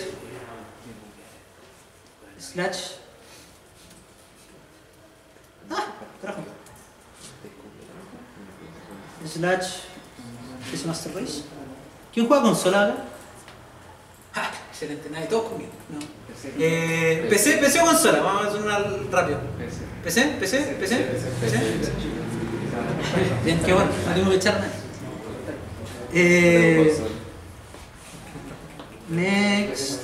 slash ah, carajo. Slash es master race. ¿Quién juega consola acá? Ah, excelente, nadie, todos conmigo. No. Eh, P C, P C o consola, vamos a hacer una rápido. P C, P C, P C, P C. Bien, qué bueno, no tengo que echar nada. Eh, next.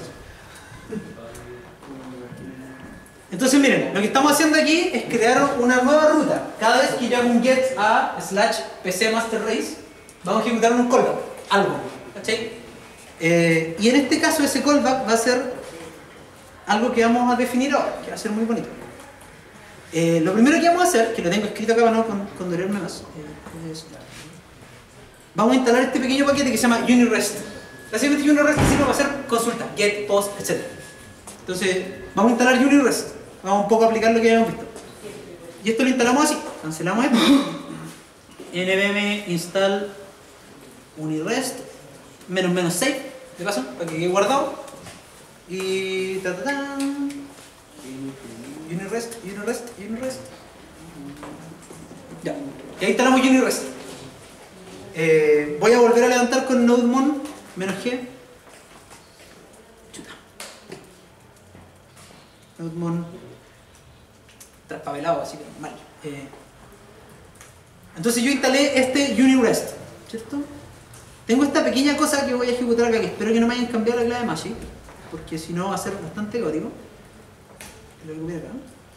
Entonces miren, lo que estamos haciendo aquí es crear una nueva ruta. Cada vez que yo hago un get a slash pc master race, vamos a ejecutar un callback, algo, ¿cachai? Eh, y en este caso ese callback va a ser algo que vamos a definir ahora, que va a ser muy bonito. Eh, lo primero que vamos a hacer, que lo tengo escrito acá para no condorarme más, eh, es, vamos a instalar este pequeño paquete que se llama UniRest. Básicamente UniRest sirve para hacer consulta, get, post, etcétera. Entonces, vamos a instalar UniRest. Vamos un poco a aplicar lo que habíamos visto. Y esto lo instalamos así. Cancelamos esto. npm install unirest menos menos save, de paso, para que quede guardado. Y ta ta ta. Unirest, unirest, unirest. Ya. Y ahí instalamos unirest. Eh, voy a volver a levantar con nodemon menos g. Nodemon traspavelado, así que mal. Eh, entonces yo instalé este UniRest, ¿cierto? Tengo esta pequeña cosa que voy a ejecutar acá, que espero que no me hayan cambiado la clave de Magic, porque si no va a ser bastante caótico. Lo voy a copiar acá.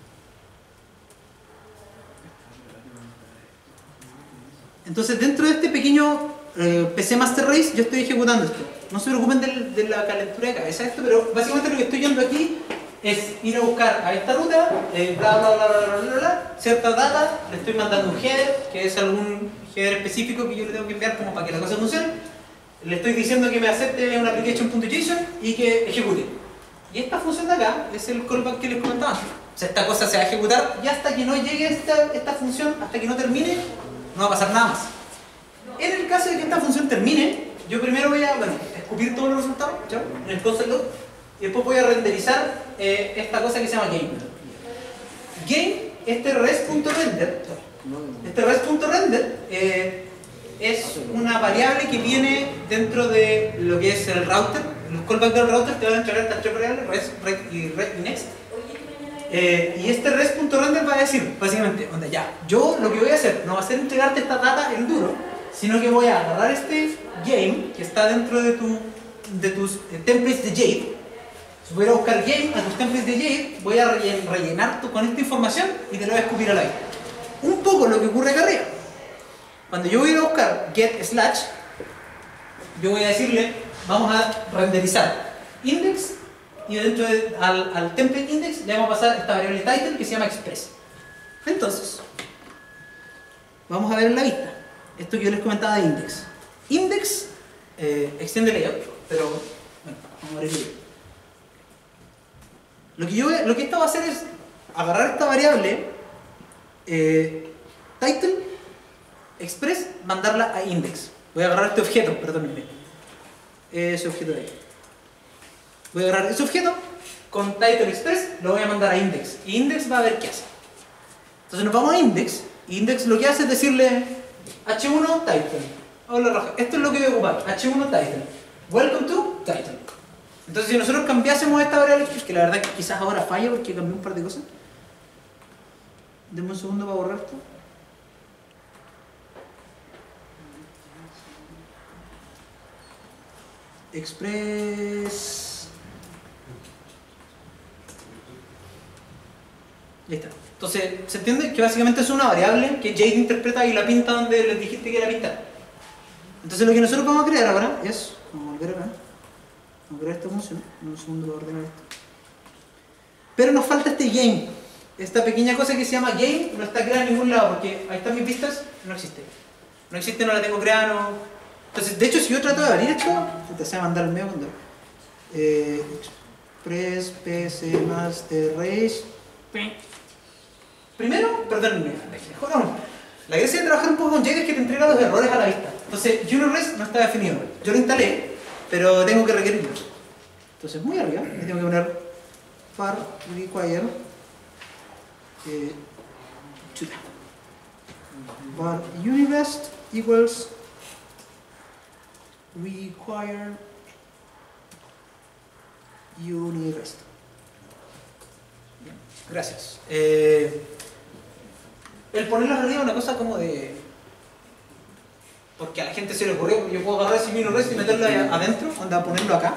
Entonces dentro de este pequeño eh, P C Master Race yo estoy ejecutando esto. No se preocupen de, de la calentura de cabeza esto, pero básicamente lo que estoy yendo aquí es ir a buscar a esta ruta, eh, bla, bla, bla, bla, bla, bla, bla, cierta data, le estoy mandando un header, que es algún header específico que yo le tengo que enviar como para que la cosa funcione. Le estoy diciendo que me acepte una application.json y que ejecute. Y esta función de acá es el callback que les comentaba. O sea, esta cosa se va a ejecutar y hasta que no llegue esta, esta función, hasta que no termine, no va a pasar nada más. En el caso de que esta función termine, yo primero voy a, bueno, escupir todos los resultados, ¿ya? En el console log. Y después voy a renderizar eh, esta cosa que se llama game. Game, este res.render, este res.render eh, es una variable que viene dentro de lo que es el router. Los callbacks del router te van a entregar estas tres variables, res, rec y, re, y next. Eh, y este res.render va a decir, básicamente, onda, ya, yo lo que voy a hacer no va a ser entregarte esta data en duro, sino que voy a agarrar este game que está dentro de, tu, de tus eh, templates de Jade. Voy a buscar game a tus templates de Jade, voy a rellenar con esta información y te lo voy a escupir al aire. Un poco lo que ocurre acá arriba. Cuando yo voy a buscar get slash, yo voy a decirle, vamos a renderizar index y dentro de, al, al template index le vamos a pasar esta variable title que se llama express. Entonces, vamos a ver en la vista esto que yo les comentaba de index. Index eh, extiende layout, pero bueno, vamos a verlo. Lo que, yo, lo que esto va a hacer es agarrar esta variable eh, title express, mandarla a index. Voy a agarrar este objeto, perdónenme, ese objeto de ahí. Voy a agarrar ese objeto con title express, lo voy a mandar a index y index va a ver qué hace. Entonces nos vamos a index y index lo que hace es decirle hache uno title. Hola Raja, esto es lo que voy a ocupar, hache uno title. Welcome to title. Entonces si nosotros cambiásemos esta variable, que la verdad que quizás ahora falla porque cambié un par de cosas. Denme un segundo para borrar esto. Express. Listo. Entonces, ¿se entiende? Que básicamente es una variable que Jade interpreta y la pinta donde les dijiste que la pinta. Entonces lo que nosotros vamos a crear ahora es, vamos a volver acá, vamos a crear esta función, un segundo para ordenar esto. Pero nos falta este game, esta pequeña cosa que se llama game, no está creada en ningún lado, porque ahí están mis vistas, no existe. No existe, no la tengo creada, no... Entonces, de hecho, si yo trato de abrir esto, te se va a mandar el medio cuando... Eh, Express, P C, Master, Race... Primero, perdónenme, mejor aún. La gracia de trabajar un poco con Jade es que te entrega los errores a la vista. Entonces, UniRest no está definido. Yo lo instalé, pero tengo que requerirlo. Entonces, muy arriba, le tengo que poner var require eh, chuta. var UniRest equals require UniRest. Bien, gracias. Eh, el ponerlos arriba es una cosa como de... Porque a la gente se le ocurrió, yo puedo agarrar ese UniRest y meterlo adentro, anda a ponerlo acá.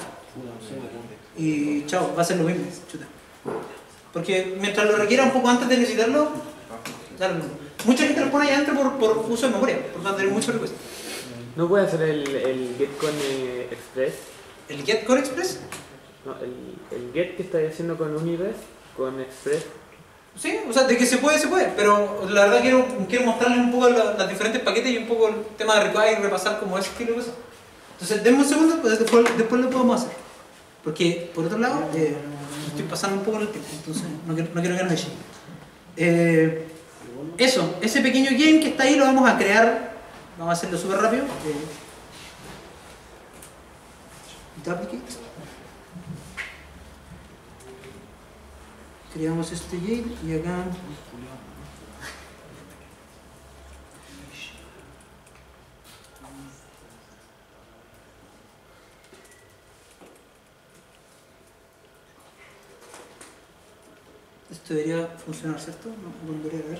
Y chao, va a ser lo mismo. Chuta. Porque mientras lo requiera un poco antes de necesitarlo, ya lo mismo. Mucha gente lo pone ahí adentro por, por uso de memoria, por no tener mucho request. ¿No puede hacer el, el get con eh, express? ¿El get con express? No, el, el get que estáis haciendo con UniRest, con express. Sí, o sea, de que se puede, se puede, pero la verdad quiero, quiero mostrarles un poco los diferentes paquetes y un poco el tema de require y repasar como ese estilo de cosas. Entonces, denme un segundo, pues después, después lo podemos hacer. Porque, por otro lado, eh, estoy pasando un poco el tiempo, entonces no quiero, no quiero que nos echen. Eh, eso, ese pequeño game que está ahí lo vamos a crear, vamos a hacerlo súper rápido. Eh, duplicate. Creamos este Jade y acá esto debería funcionar, ¿cierto? No, no debería ver.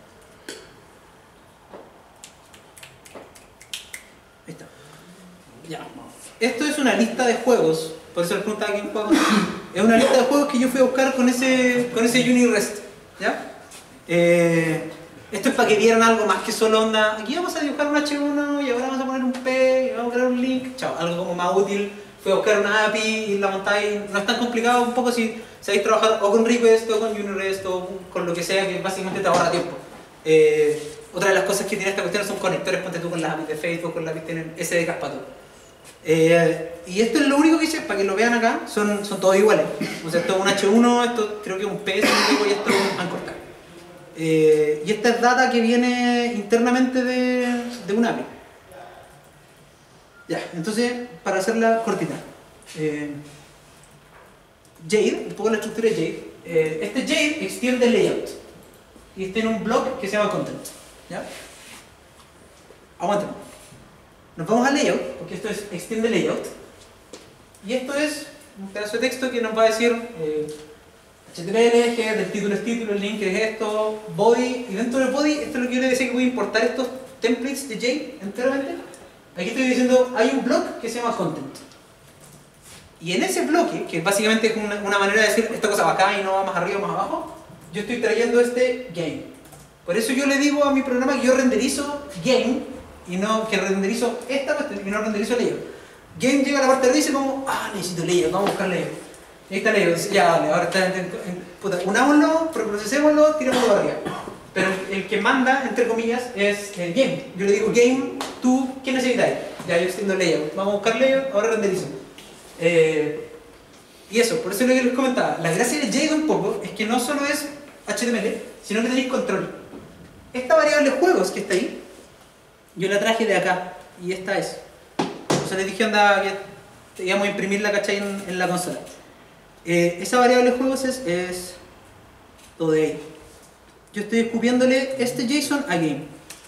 Ahí está. Ya. Esto es una lista de juegos. Por eso les preguntaba quién juega. Es una lista de juegos que yo fui a buscar con ese, con ese UniRest. ¿Ya? Eh, esto es para que vieran algo más que solo onda. Aquí vamos a dibujar un hache uno y ahora vamos a poner un P y vamos a crear un link. Chao, algo como más útil. Fui a buscar una A P I y la montáis. No es tan complicado un poco si sabéis trabajar o con request o con UniRest o con lo que sea que básicamente te ahorra tiempo. Eh, otra de las cosas que tiene esta cuestión son conectores. Ponte tú con las A P I de Facebook, con las A P I tienen S D Ks para todo. Eh, y esto es lo único que hice, para que lo vean acá, son, son todos iguales. O sea, esto es un hache uno, esto creo que es un P S y esto es un Anchor Tag. Eh, y esta es data que viene internamente de, de una A P I. Ya, entonces, para hacerla cortita. Eh, Jade, un poco la estructura de Jade. Eh, este Jade extiende el layout. Y está en un blog que se llama content. ¿Ya? Aguántenme. Nos vamos al layout, porque esto es extiende layout. Y esto es un pedazo de texto que nos va a decir eh, H T M L, head, el título es título, el link es esto, body. Y dentro del body, esto es lo que yo les decía que voy a importar estos templates de Jade enteramente. Aquí estoy diciendo, hay un blog que se llama content. Y en ese bloque, que básicamente es una, una manera de decir esta cosa va acá y no va más arriba o más abajo, yo estoy trayendo este game. Por eso yo le digo a mi programa que yo renderizo game y no que renderizo esta cuestión y no renderizo layout. Game llega a la parte de arriba y dice como, ah, necesito layout, vamos a buscar layout. Ahí está layout, dice, ya vale, ahora está en, en, en puta, unámoslo, procesémoslo, tirémoslo para arriba. Pero el, el que manda, entre comillas, es el game. Yo le digo, game, tú, ¿qué necesitáis? Ya, yo estoy haciendo layout, vamos a buscar layout, ahora renderizo. Eh, y eso, por eso es lo que les comentaba. La gracia de Jade un poco es que no solo es H T M L, sino que tenéis control. Esta variable juegos que está ahí, yo la traje de acá, y esta es. O sea, les dije anda que íbamos a imprimirla, ¿cachai? En, en la consola. Eh, esa variable juegos es, es todo de ahí. Yo estoy escupiéndole este JSON a game.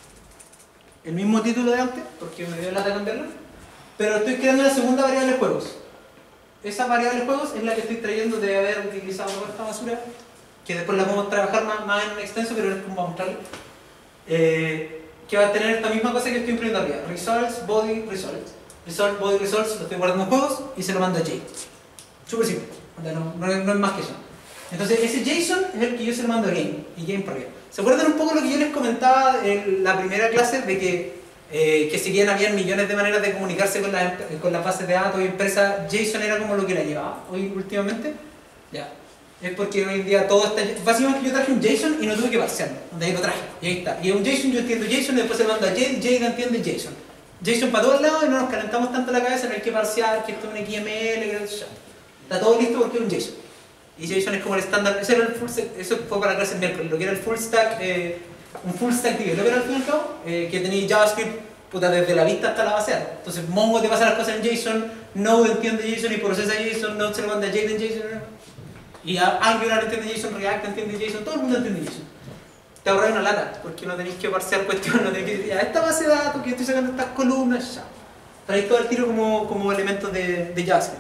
El mismo título de antes, porque me dio lata cambiarlo. Pero estoy creando la segunda variable juegos. Esa variable juegos es la que estoy trayendo de haber utilizado esta basura, que después la podemos trabajar más, más en extenso, pero es como mostrarle. Eh, que va a tener esta misma cosa que estoy imprimiendo arriba. Results, body, results. Result, body, results, lo estoy guardando en juegos y se lo mando a Jade. Súper simple. No, no, no es más que eso. Entonces ese JSON es el que yo se lo mando a Game y Game para arriba. ¿Se acuerdan un poco lo que yo les comentaba en la primera clase de que, eh, que si bien habían millones de maneras de comunicarse con, la, con las bases de datos y empresas, JSON era como lo que la llevaba hoy últimamente? Ya. Es porque hoy en día todo está... Básicamente yo traje un JSON y no tuve que parsearlo. De ahí lo traje. Y ahí está. Y un JSON yo entiendo JSON y después se lo mando a Jade, Jade entiende JSON. JSON para todos lados y no nos calentamos tanto la cabeza, no hay que parsear, que esto es un X M L, que ya. Está todo listo porque es un JSON. Y JSON es como el estándar, eso, era el full stack, eso fue para la clase el miércoles, lo que era el full stack, eh, un full stack developer al fin y al cabo, eh, que tenía JavaScript puta, desde la vista hasta la base de datos. Entonces Mongo te pasa las cosas en JSON, Node entiende JSON y procesa JSON, Node se lo manda a Jade en JSON, y Angular entiende JSON, React entiende JSON, todo el mundo entiende JSON. Te ahorras una lata, porque no tenéis que parsear cuestiones, no tenéis que decir, ya, esta base de datos que estoy sacando estas columnas, ya. Traéis todo el tiro como, como elementos de, de JavaScript.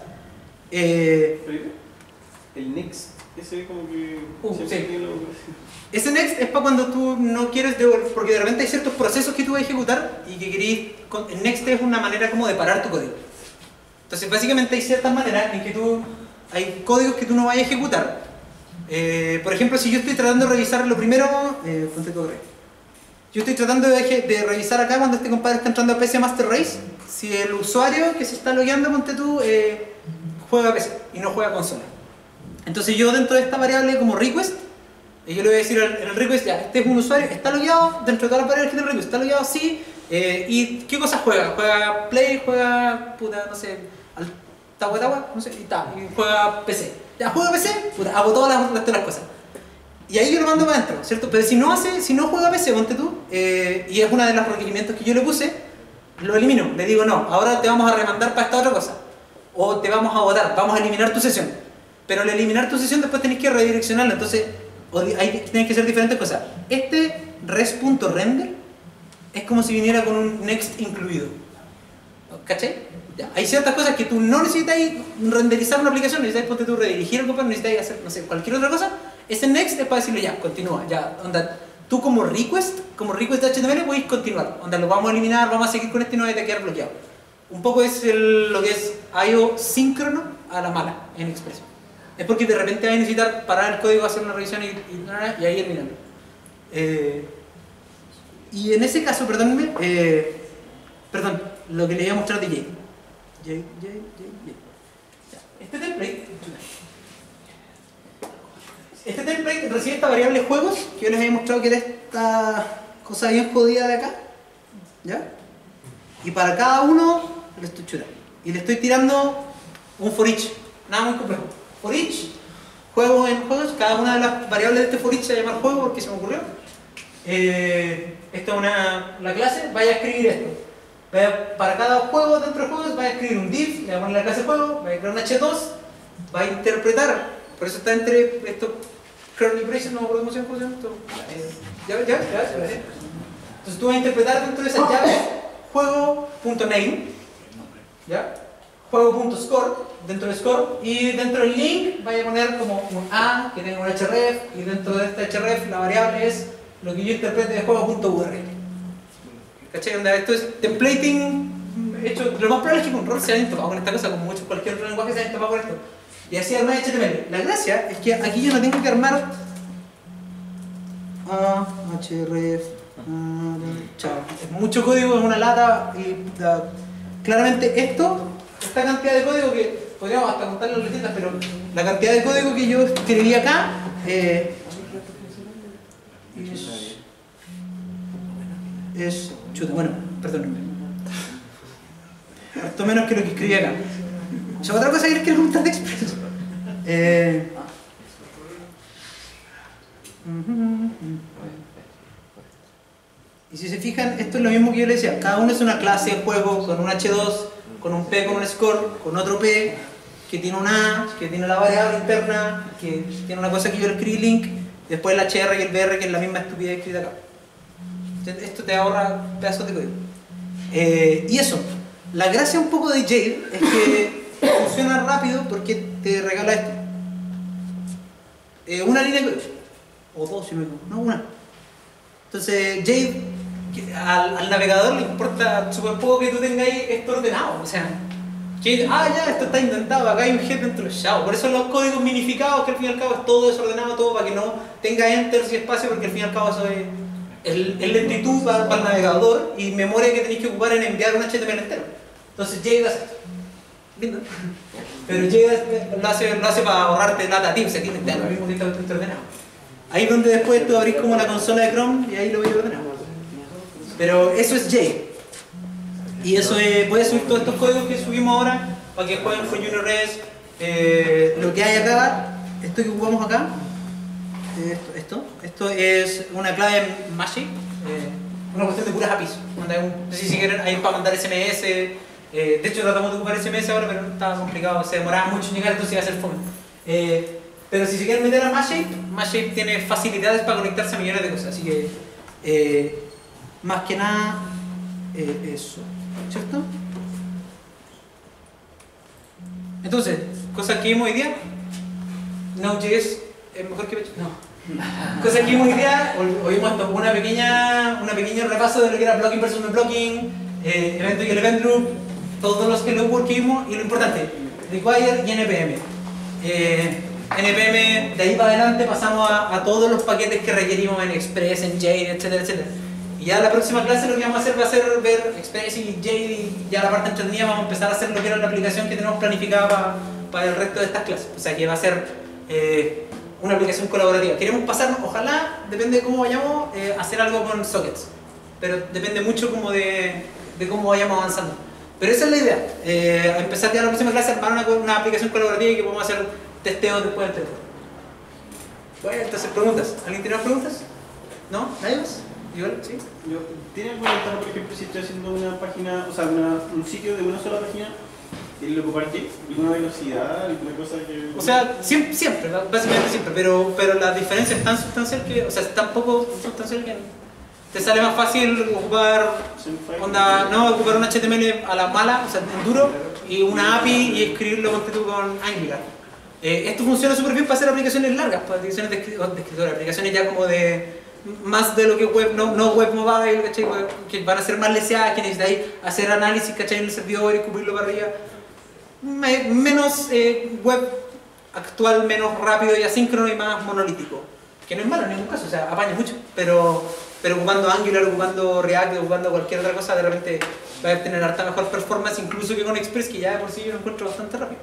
Eh, el next, ese como que... Uh, sí. Lo... Ese next es para cuando tú no quieres devolver, porque de repente hay ciertos procesos que tú vas a ejecutar y que querís... El next es una manera como de parar tu código. Entonces básicamente hay ciertas maneras en que tú... Hay códigos que tú no vas a ejecutar. Eh, por ejemplo, si yo estoy tratando de revisar lo primero... Eh, ponte tu correo. Yo estoy tratando de, de revisar acá cuando este compadre está entrando a P C Master Race, si el usuario que se está logueando, ponte tú, eh, juega P C y no juega consola. Entonces yo dentro de esta variable como request, eh, yo le voy a decir en el request, ya, este es un usuario, está logueado, dentro de todas las variables que tiene el request, está logueado, sí, eh, y ¿qué cosas juega? Juega Play, juega, puta, no sé, al Tawa Tawa, no sé, y tal, y juega P C. Ya, juega P C, puta, hago todas las, todas las cosas. Y ahí yo lo mando para adentro, ¿cierto? Pero si no hace, si no juega P C, ponte tú, eh, y es uno de los requerimientos que yo le puse, lo elimino, le digo no, ahora te vamos a remandar para esta otra cosa. O te vamos a botar, vamos a eliminar tu sesión. Pero al eliminar tu sesión después tenés que redireccionarla, entonces hay, tienes que hacer diferentes cosas. Este res.render es como si viniera con un next incluido. ¿Cachai? Ya. Hay ciertas cosas que tú no necesitas renderizar una aplicación, necesitas ponte tú redirigir el componente, necesitas hacer, no sé, cualquier otra cosa. Ese next es para decirle ya, continúa, ya, onda, tú como request, como request de H T M L puedes continuar, onda, lo vamos a eliminar, vamos a seguir con este y no va a quedar bloqueado. Un poco es el, lo que es I O síncrono a la mala en Express. Es porque de repente vas a necesitar parar el código, hacer una revisión y, y, y ahí eliminarlo. Eh, y en ese caso, perdónenme, eh, perdón, lo que les voy a mostrar de Jade. Jade, Jade, Jade, Jade. Ya. Este template, este template recibe esta variable juegos, que yo les había mostrado que era esta cosa bien jodida de acá. ¿Ya? Y para cada uno le estoy churando. Y le estoy tirando un for each, nada muy complejo. For each, juego en juegos, cada una de las variables de este for each se va a llamar juego porque se me ocurrió. Eh, esta es una, la clase, vaya a escribir esto. Vaya, para cada juego dentro de juegos, vaya a escribir un div, le va a poner la clase juego, vaya a crear un hache dos, va a interpretar, por eso está entre estos curly braces, no me acuerdo cómo se llama esto. Ya, ya, ya, ya. Entonces tú vas a interpretar dentro de esas llaves juego.name, ¿ya? Juego.score, dentro de score, y dentro del link vaya a poner como un A que tenga un href, y dentro de este href la variable es lo que yo interprete de juego.url. ¿Cachai? Esto es templating hecho, lo más probable es que con ROR se hayan topado con esta cosa, como muchos, cualquier otro lenguaje se hayan topado con esto. Y así armar H T M L. La gracia es que aquí yo no tengo que armar A, href, chao. Es mucho código, es una lata y uh, claramente esto esta cantidad de código que podríamos hasta contar las letritas, pero la cantidad de código que yo escribí acá eh, es, es chuta, bueno, perdón, harto menos que lo que escribí acá. O sea, otra cosa que les quiero contar de Express. Eh, y si se fijan, esto es lo mismo que yo les decía. Cada uno es una clase de juego con un hache dos, con un P, con un score, con otro P, que tiene una A, que tiene la variable interna, que tiene una cosa que yo le escribí link, después el H R y el B R, que es la misma estupidez escrita acá. Esto te ahorra pedazos de código. Eh, y eso, la gracia un poco de Jade es que funciona rápido porque te regala esto. Eh, una línea de código. O dos, si me equivoco. No, una. Entonces, Jade, que al, al navegador le importa súper poco que tú tengas ahí esto ordenado. O sea, Jade, ah, ya, esto está intentado, acá hay un head dentro del chao. Por eso los códigos minificados, que al fin y al cabo es todo desordenado, todo para que no tenga enters y espacio, porque al fin y al cabo eso es el, el lentitud para, para el navegador y memoria que tenéis que ocupar en enviar un H T M L entero. Entonces, Jade hace esto. Lindo. Pero Jade lo hace, lo hace para ahorrarte data tips, aquí te da lo mismo que está ordenado. Ahí es donde después tú abrís como la consola de Chrome y ahí lo voy a ordenar. Pero eso es Jade. Y eso es, voy a subir todos estos códigos que subimos ahora para que jueguen con JuniorRes. Eh, lo que hay acá, esto que ocupamos acá, esto, esto, esto es una clave Mashape, eh, una cuestión de puras A P Is. No sé si quieren, hay para mandar S M S. Eh, de hecho tratamos de ocupar S M S ahora, pero estaba complicado, se demoraba mucho en llegar, entonces iba a ser fome. Eh, pero si se quieren meter a Mashape, Mashape tiene facilidades para conectarse a millones de cosas, así que eh, más que nada eh, eso, ¿cierto? Entonces, cosas que vimos hoy día, Node.js es mejor que P H P, no. Cosas que vimos hoy día, hoy vimos una pequeña, una pequeño repaso de lo que era blocking versus no blocking, eh, evento y el event group, todos los hello world que vimos y lo importante, require y N P M. Eh, N P M, de ahí para adelante pasamos a, a todos los paquetes que requerimos en Express, en Jade, etcétera, etcétera. Y ya la próxima clase lo que vamos a hacer va a ser ver Express y Jade y ya la parte entretenida vamos a empezar a hacer lo que era la aplicación que tenemos planificada para, para el resto de estas clases. O sea que va a ser eh, una aplicación colaborativa. Queremos pasar, ojalá, depende de cómo vayamos, eh, hacer algo con sockets. Pero depende mucho como de, de cómo vayamos avanzando. Pero esa es la idea, eh, empezar ya la próxima clase a armar una, una aplicación colaborativa y que podamos hacer testeos después del teléfono. Bueno, entonces preguntas. ¿Alguien tiene más preguntas? ¿No? ¿Nadie más? ¿Igual? ¿Sí? Yo, ¿tiene alguna ventaja, por ejemplo, si estoy haciendo una página, o sea, una, un sitio de una sola página, y lo compartí? ¿Alguna velocidad? ¿Alguna cosa que...? O sea, siempre, siempre básicamente siempre, pero, pero la diferencia es tan sustancial que, o sea, es tan poco sustancial que te sale más fácil ocupar, onda, no, ocupar un H T M L a la mala, o sea, en duro, y una A P I y escribirlo con tú con Angular. Eh, esto funciona súper bien para hacer aplicaciones largas, para aplicaciones de, escri de escritorio, aplicaciones ya como de más de lo que web, no, no web mobile, ¿cachai? Que van a ser más leseadas, que necesitáis hacer análisis, ¿cachai? En el servidor y cubrirlo para arriba. Me, menos eh, web actual, menos rápido y asíncrono y más monolítico. Que no es malo en ningún caso, o sea, apaña mucho, pero, pero ocupando Angular, ocupando React, ocupando cualquier otra cosa, de repente va a tener harta mejor performance incluso que con Express, que ya de por sí yo lo encuentro bastante rápido.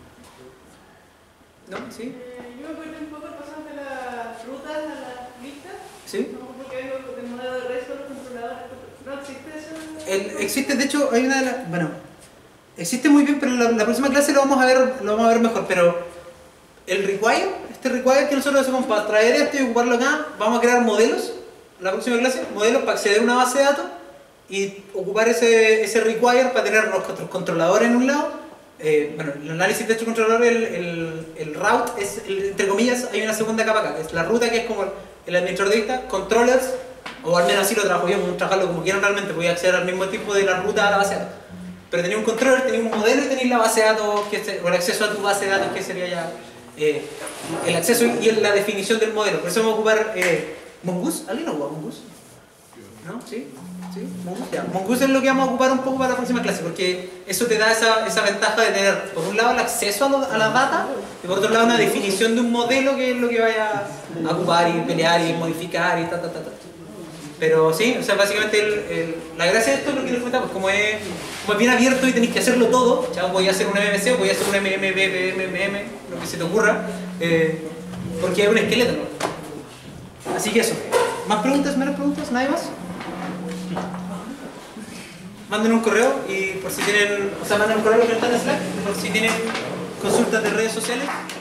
¿No? ¿Sí? Eh, yo me acuerdo un poco pasando de las rutas a las listas. ¿Sí? Como porque hay el modelo de resto, los controladores. ¿No existe eso? El, existe, de hecho, hay una de las... Bueno, existe muy bien, pero la, la próxima clase lo vamos a ver lo vamos a ver mejor, pero el require, este require que nosotros hacemos para traer esto y ocuparlo acá, vamos a crear modelos, la próxima clase, modelos para acceder a una base de datos y ocupar ese, ese require para tener nuestros controladores en un lado. Eh, bueno, el análisis de estos controladores, el, el, el route es, el, entre comillas, hay una segunda capa acá, que es la ruta, que es como el, el administrador de lista, controllers, o al menos así lo trabajo yo, podemos trabajarlo como quieran realmente, voy a acceder al mismo tipo de la ruta a la base de datos. Pero tenía un controller, tenía un modelo y tenía la base de datos, que es, o el acceso a tu base de datos, que sería ya eh, el acceso y la definición del modelo. Por eso vamos a ocupar eh, Mongoose. ¿Alguien no ocupa Mongoose? ¿No? ¿Sí? ¿Sí? Mongoose, ya. Mongoose es lo que vamos a ocupar un poco para la próxima clase, porque eso te da esa, esa ventaja de tener, por un lado, el acceso a, lo, a la data, y por otro lado, una definición de un modelo que es lo que vaya a ocupar y pelear y modificar y ta, ta, ta, ta. Pero sí, o sea, básicamente el, el, la gracia de esto es lo que les comentaba, pues como es, como es bien abierto y tenéis que hacerlo todo, chao, voy a hacer un M M C o voy a hacer un M M B B M M M, lo que se te ocurra, eh, porque es un esqueleto, ¿no? Así que eso. ¿Más preguntas, menos preguntas? ¿Nadie más? Manden un correo y por si tienen, o sea, manden un correo a los que están en Slack, por si tienen consultas de redes sociales.